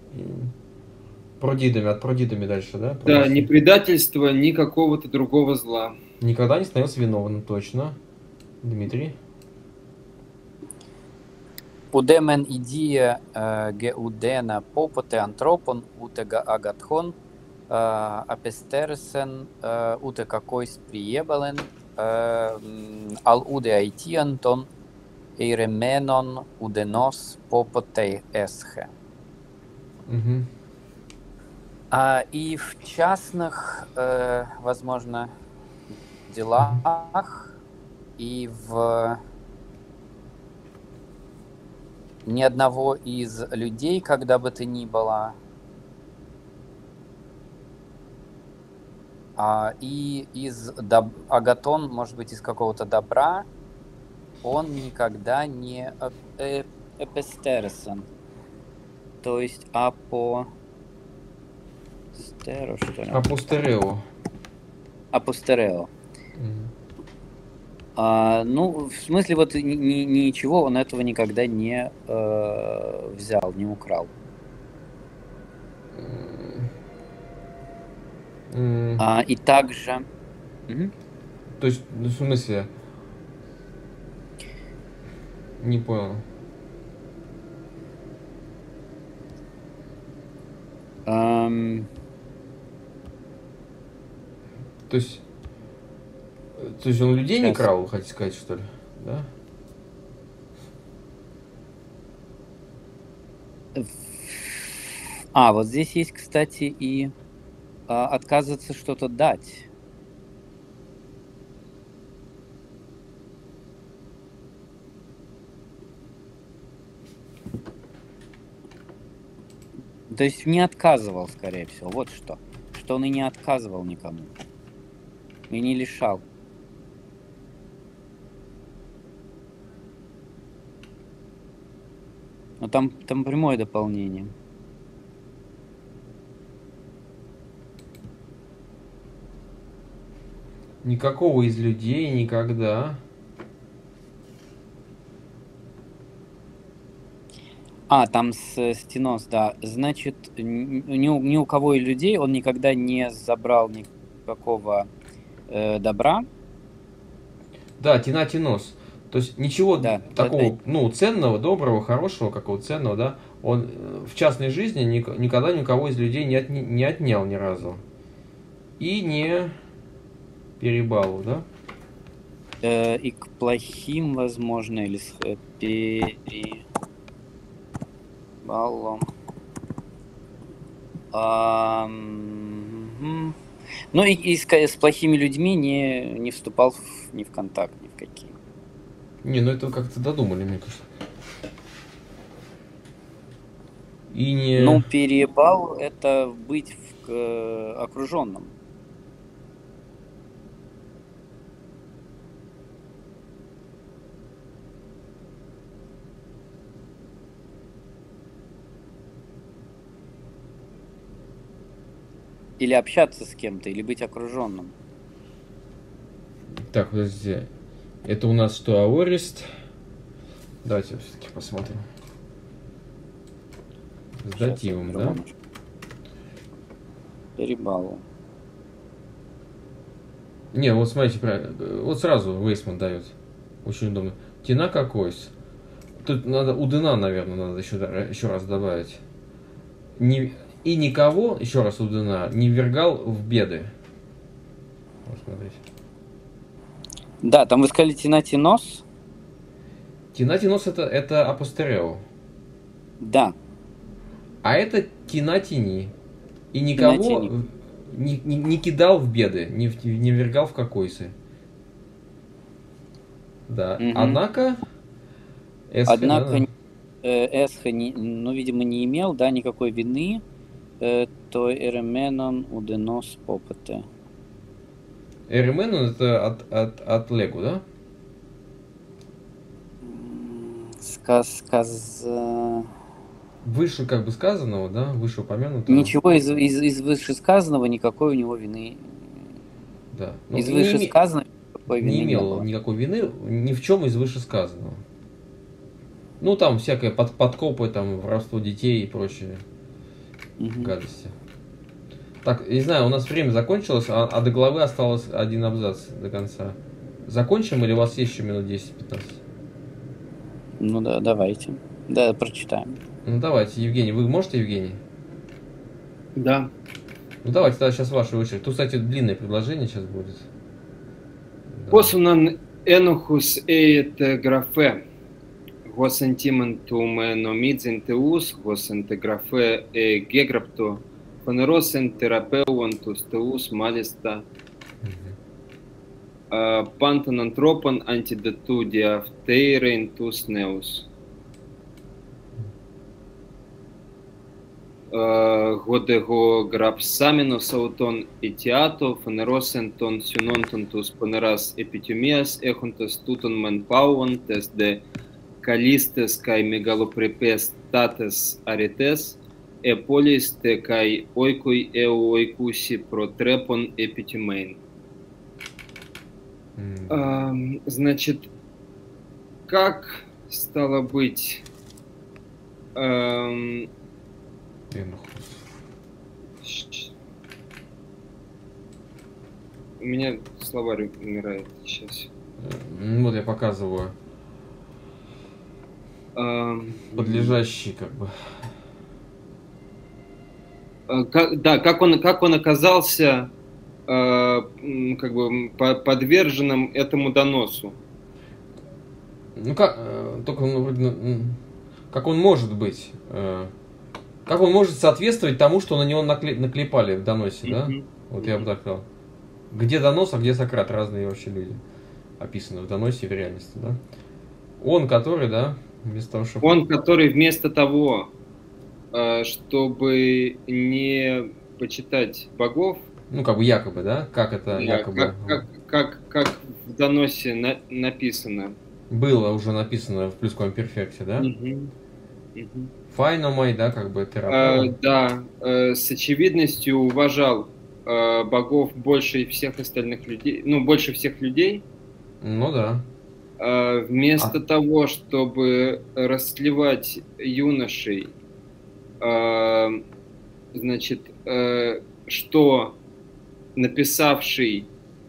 от продидами дальше, да? Да, ни предательства, ни какого-то другого зла. Никогда не становился виновным, точно. Дмитрий? Удемен идия геудена попоте антропон утега агатхон апестерсен уте какой приебален Al-Ude Aitianton Eiremenon Udenos Popotei Эсхе. Мгм. И в частных, возможно, делах и в ни одного из людей, когда бы то ни было, и из агатон, может быть, из какого-то добра, он никогда не эпестерсон, то есть апостеро, что ли? Апустерео. Апостерео. Мгм. Ну, в смысле, вот ничего он этого никогда не взял, не украл. М, И также... Мгм. То есть, ну, в смысле, не понял. Ам, То есть, он людей не Сейчас. крал, вы хотите сказать, что ли? Да? Вот здесь есть, кстати, и отказываться что-то дать. То есть не отказывал, скорее всего. Вот что. Что он и не отказывал никому. И не лишал. Но там прямое дополнение. Никакого из людей никогда. Там стенос, да. Значит, ни у кого из людей он никогда не забрал никакого добра. Да, тинос. То есть ничего Да, такого, ну, ценного, доброго, хорошего, какого ценного, да, он в частной жизни никогда никого из людей не отнял ни разу. И не перебалу, да? И к плохим, возможно, или с перебалом. Ну и с плохими людьми не вступал ни в контакт, ни в какие. Не, ну это как-то додумали, мне кажется. И не... Ну, перебал — это быть окруженным. Или общаться с кем-то, или быть окруженным. Так, подожди. Это у нас что, аорист? Давайте все-таки посмотрим. С дативом, да? Перебалу. Не, вот смотрите, вот сразу Вейсман дает. Очень удобно. Тина какой-с. Тут надо Удына, наверное, надо еще раз добавить. И никого, еще раз Удына, не ввергал в беды. Вот смотрите. Да, там вы сказали тинос. Тинос это апостерео. Да. А это тини. И никого не кидал в беды, не ввергал в какойсы. Да. Угу. Однако Эсхе, ну, видимо, не имел, да, никакой вины, то Эременон Уденос Попоте. Эременон это от Легу, да? Выше как бы сказанного, да, выше упомянутого. Ничего из вышесказанного, никакой у него вины. Да. Ну, из вышесказанного никакой вины не имел никакой вины ни в чем из вышесказанного. Ну, там всякое подкопы, там, воровство детей и прочие гадости. Так, не знаю, у нас время закончилось, а до главы осталось один абзац до конца. Закончим или у вас есть еще минут 10-15? Ну да, давайте. Да, прочитаем. Ну давайте, Евгений. Вы можете, Евгений? Да. Ну давайте тогда сейчас вашу очередь. Тут, кстати, длинное предложение сейчас будет. Посунан энухус эйт графе. Госентиментум номидзентеус, госентеграфе геграпто, фанеросен терапеуантус теус малиста, пантанантропон антидету диафтейрентус неус. Годего грапсаминус аутон этиато, фанеросен тон сюнонтонтус панерас эпитюмиас, эхонтос тутон мен пауантес де Калистес кай мегалопрепес татес аритес, эполис те кай ойкуй ойкуси протрепон эпитимейн. Значит, как стало быть... У меня словарь умирает сейчас. Вот я показываю. Подлежащий, как бы. Как он оказался как бы подверженным этому доносу. Ну как, только как он может быть, как он может соответствовать тому, что на него наклепали в доносе, да? Вот я бы так сказал. Где донос, а где Сократ, разные вообще люди описаны в доносе и в реальности, да? Он, который, да, вместо того, чтобы... Он, который вместо того, чтобы не почитать богов, ну, как бы якобы, да? Как это якобы? Как в доносе написано. Было уже написано в плюсквамперфекте, да? Файномай, да, как бы терапевт. Да, с очевидностью уважал богов больше всех остальных людей, ну, больше всех людей. Ну да. Вместо того, чтобы растлевать юношей, значит, что написавший...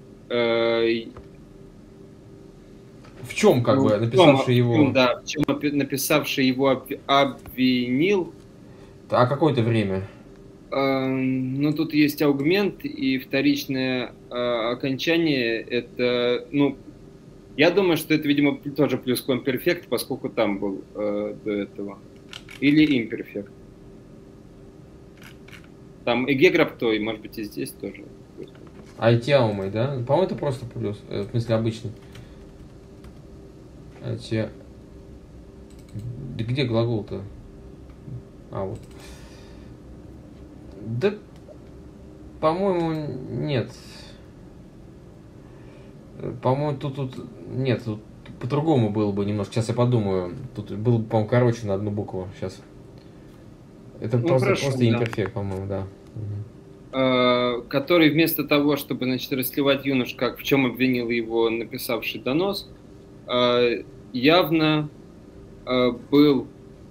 В чем, как бы, написавший его... Да, в чем написавший его обвинил. А какое-то время? Ну, тут есть аугмент, и вторичное окончание, это, ну, я думаю, что это, видимо, тоже плюсквамперфект, поскольку там был до этого. Или имперфект. Там эгеграпто, и, может быть, и здесь тоже. Айтяумой, да? По-моему, это просто плюс, в смысле, обычный. Где глагол-то? А, вот. Да, по-моему, нет. По-моему, тут нет, тут по-другому было бы немножко. Сейчас я подумаю. Тут было бы, по-моему, короче на одну букву. Сейчас. Это ну, просто да. имперфект, по-моему, да. Который вместо того, чтобы, значит, расливать юнош, как в чем обвинил его написавший донос, явно был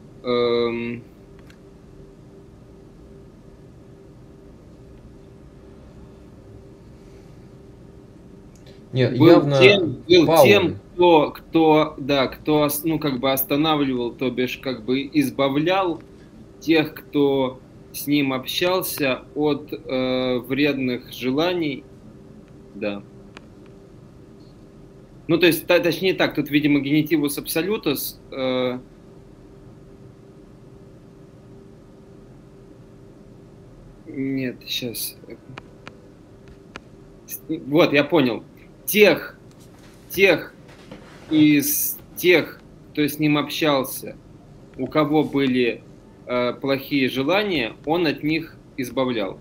нет, был явно тем, кто, ну, как бы останавливал, то бишь, как бы избавлял тех, кто с ним общался, от вредных желаний, да. Ну, то есть, точнее так, тут, видимо, генитивус абсолютус. Нет, сейчас. Вот, я понял. Тех из тех, кто с ним общался, у кого были плохие желания, он от них избавлял.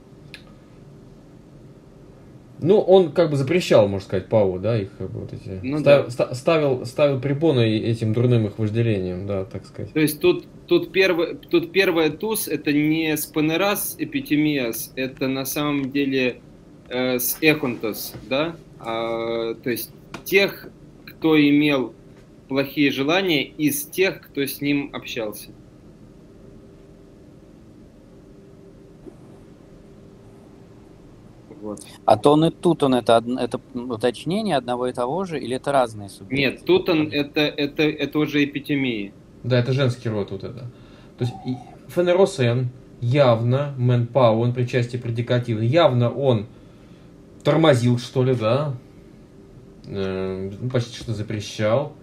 Ну, он как бы запрещал, можно сказать, Павлу, да, их как бы вот эти. Ну, ставил препоны этим дурным их вожделением, да, так сказать. То есть тут первое туз, это не спонерас эпитемиас, это на самом деле с эхонтос, да, то есть тех, кто имел плохие желания, из тех, кто с ним общался. Вот. А тон и тутон это уточнение одного и того же, или это разные субъекты? Нет, тутон это уже эпитемии. Да, это женский род вот это. То есть фенеросен явно, мэнпау, причастие предикативно, явно он тормозил, что ли, да? почти что запрещал.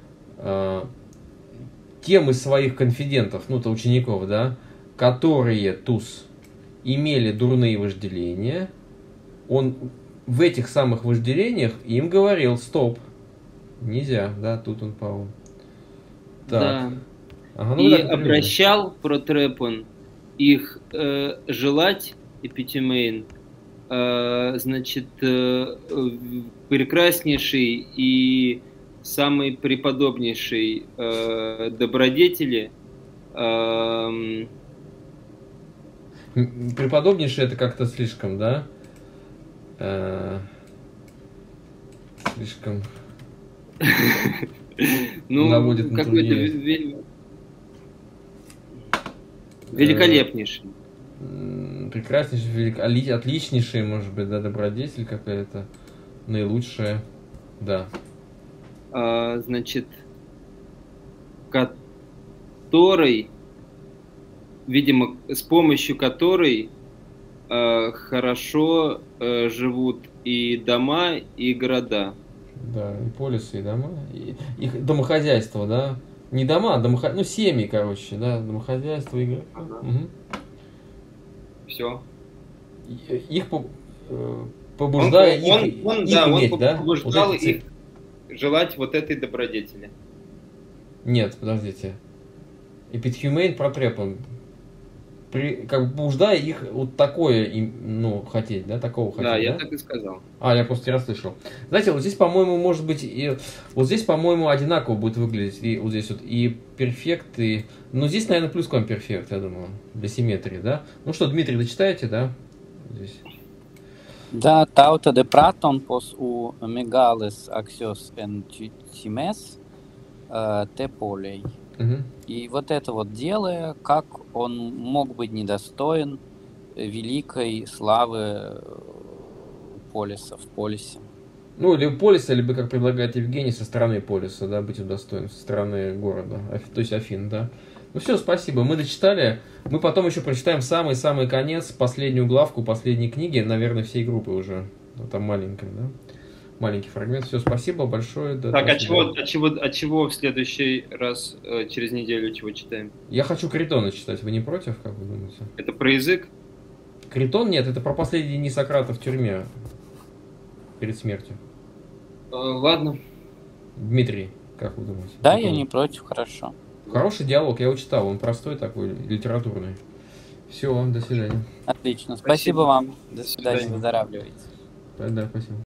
Тем из своих конфидентов, ну, то учеников, да, которые туз имели дурные вожделения, он в этих самых вожделениях им говорил: стоп, нельзя, да, тут он пал. Так. Да. Ага, И обращал Протрепон их желать Эпитимейн, значит, прекраснейший и самый преподобнейший добродетели. Преподобнейший — это как-то слишком, да? Слишком наводит на труднее. Великолепнейший. Прекраснейший, отличнейший, может быть, да, добродетель какая-то, наилучшая, да. Значит, который, видимо, с помощью которой хорошо живут и дома, и города. Да, и полисы, и дома, и их домохозяйство, да. Не дома, а ну, семьи, короче, да, домохозяйство, игры. Ага. Угу. Все. Их побуждая их иметь, да? Побуждал вот их желать вот этой добродетели. Нет, подождите. Эпитхюмейн Протрепон, как бы побуждая их вот такое, ну, хотеть, да, такого хотеть. Да, я да? так и сказал. Я просто расслышал. Знаете, вот здесь, по-моему, может быть, вот здесь, по-моему, одинаково будет выглядеть, и вот здесь вот и перфект, и... Ну, здесь, наверное, плюс перфект, я думаю, для симметрии, да? Ну что, Дмитрий, дочитаете, да? Здесь. Да, tauta de praton pos u megales axios en times te polei. И вот это вот делая, как он мог быть недостоин великой славы полиса в полисе. Ну, либо полиса, либо, как предлагает Евгений, со стороны полиса, да, быть удостоен, со стороны города, то есть Афин, да. Ну все, спасибо, мы дочитали. Мы потом еще прочитаем самый-самый конец, последнюю главку последней книги, наверное, всей группы уже. Ну, там маленькая, да? Маленький фрагмент. Все, спасибо большое. Да, так, чего в следующий раз, через неделю, чего читаем? Я хочу Критона читать. Вы не против, как вы думаете? Это про язык? Критон? Нет, это про последние дни Сократа в тюрьме. Перед смертью. Ладно. Дмитрий, как вы думаете? Да, Критон? Я не против, хорошо. Хороший диалог, я его читал. Он простой такой, литературный. Все, до свидания. Отлично. Спасибо вам. До свидания. Выздоравливайте. Да, спасибо.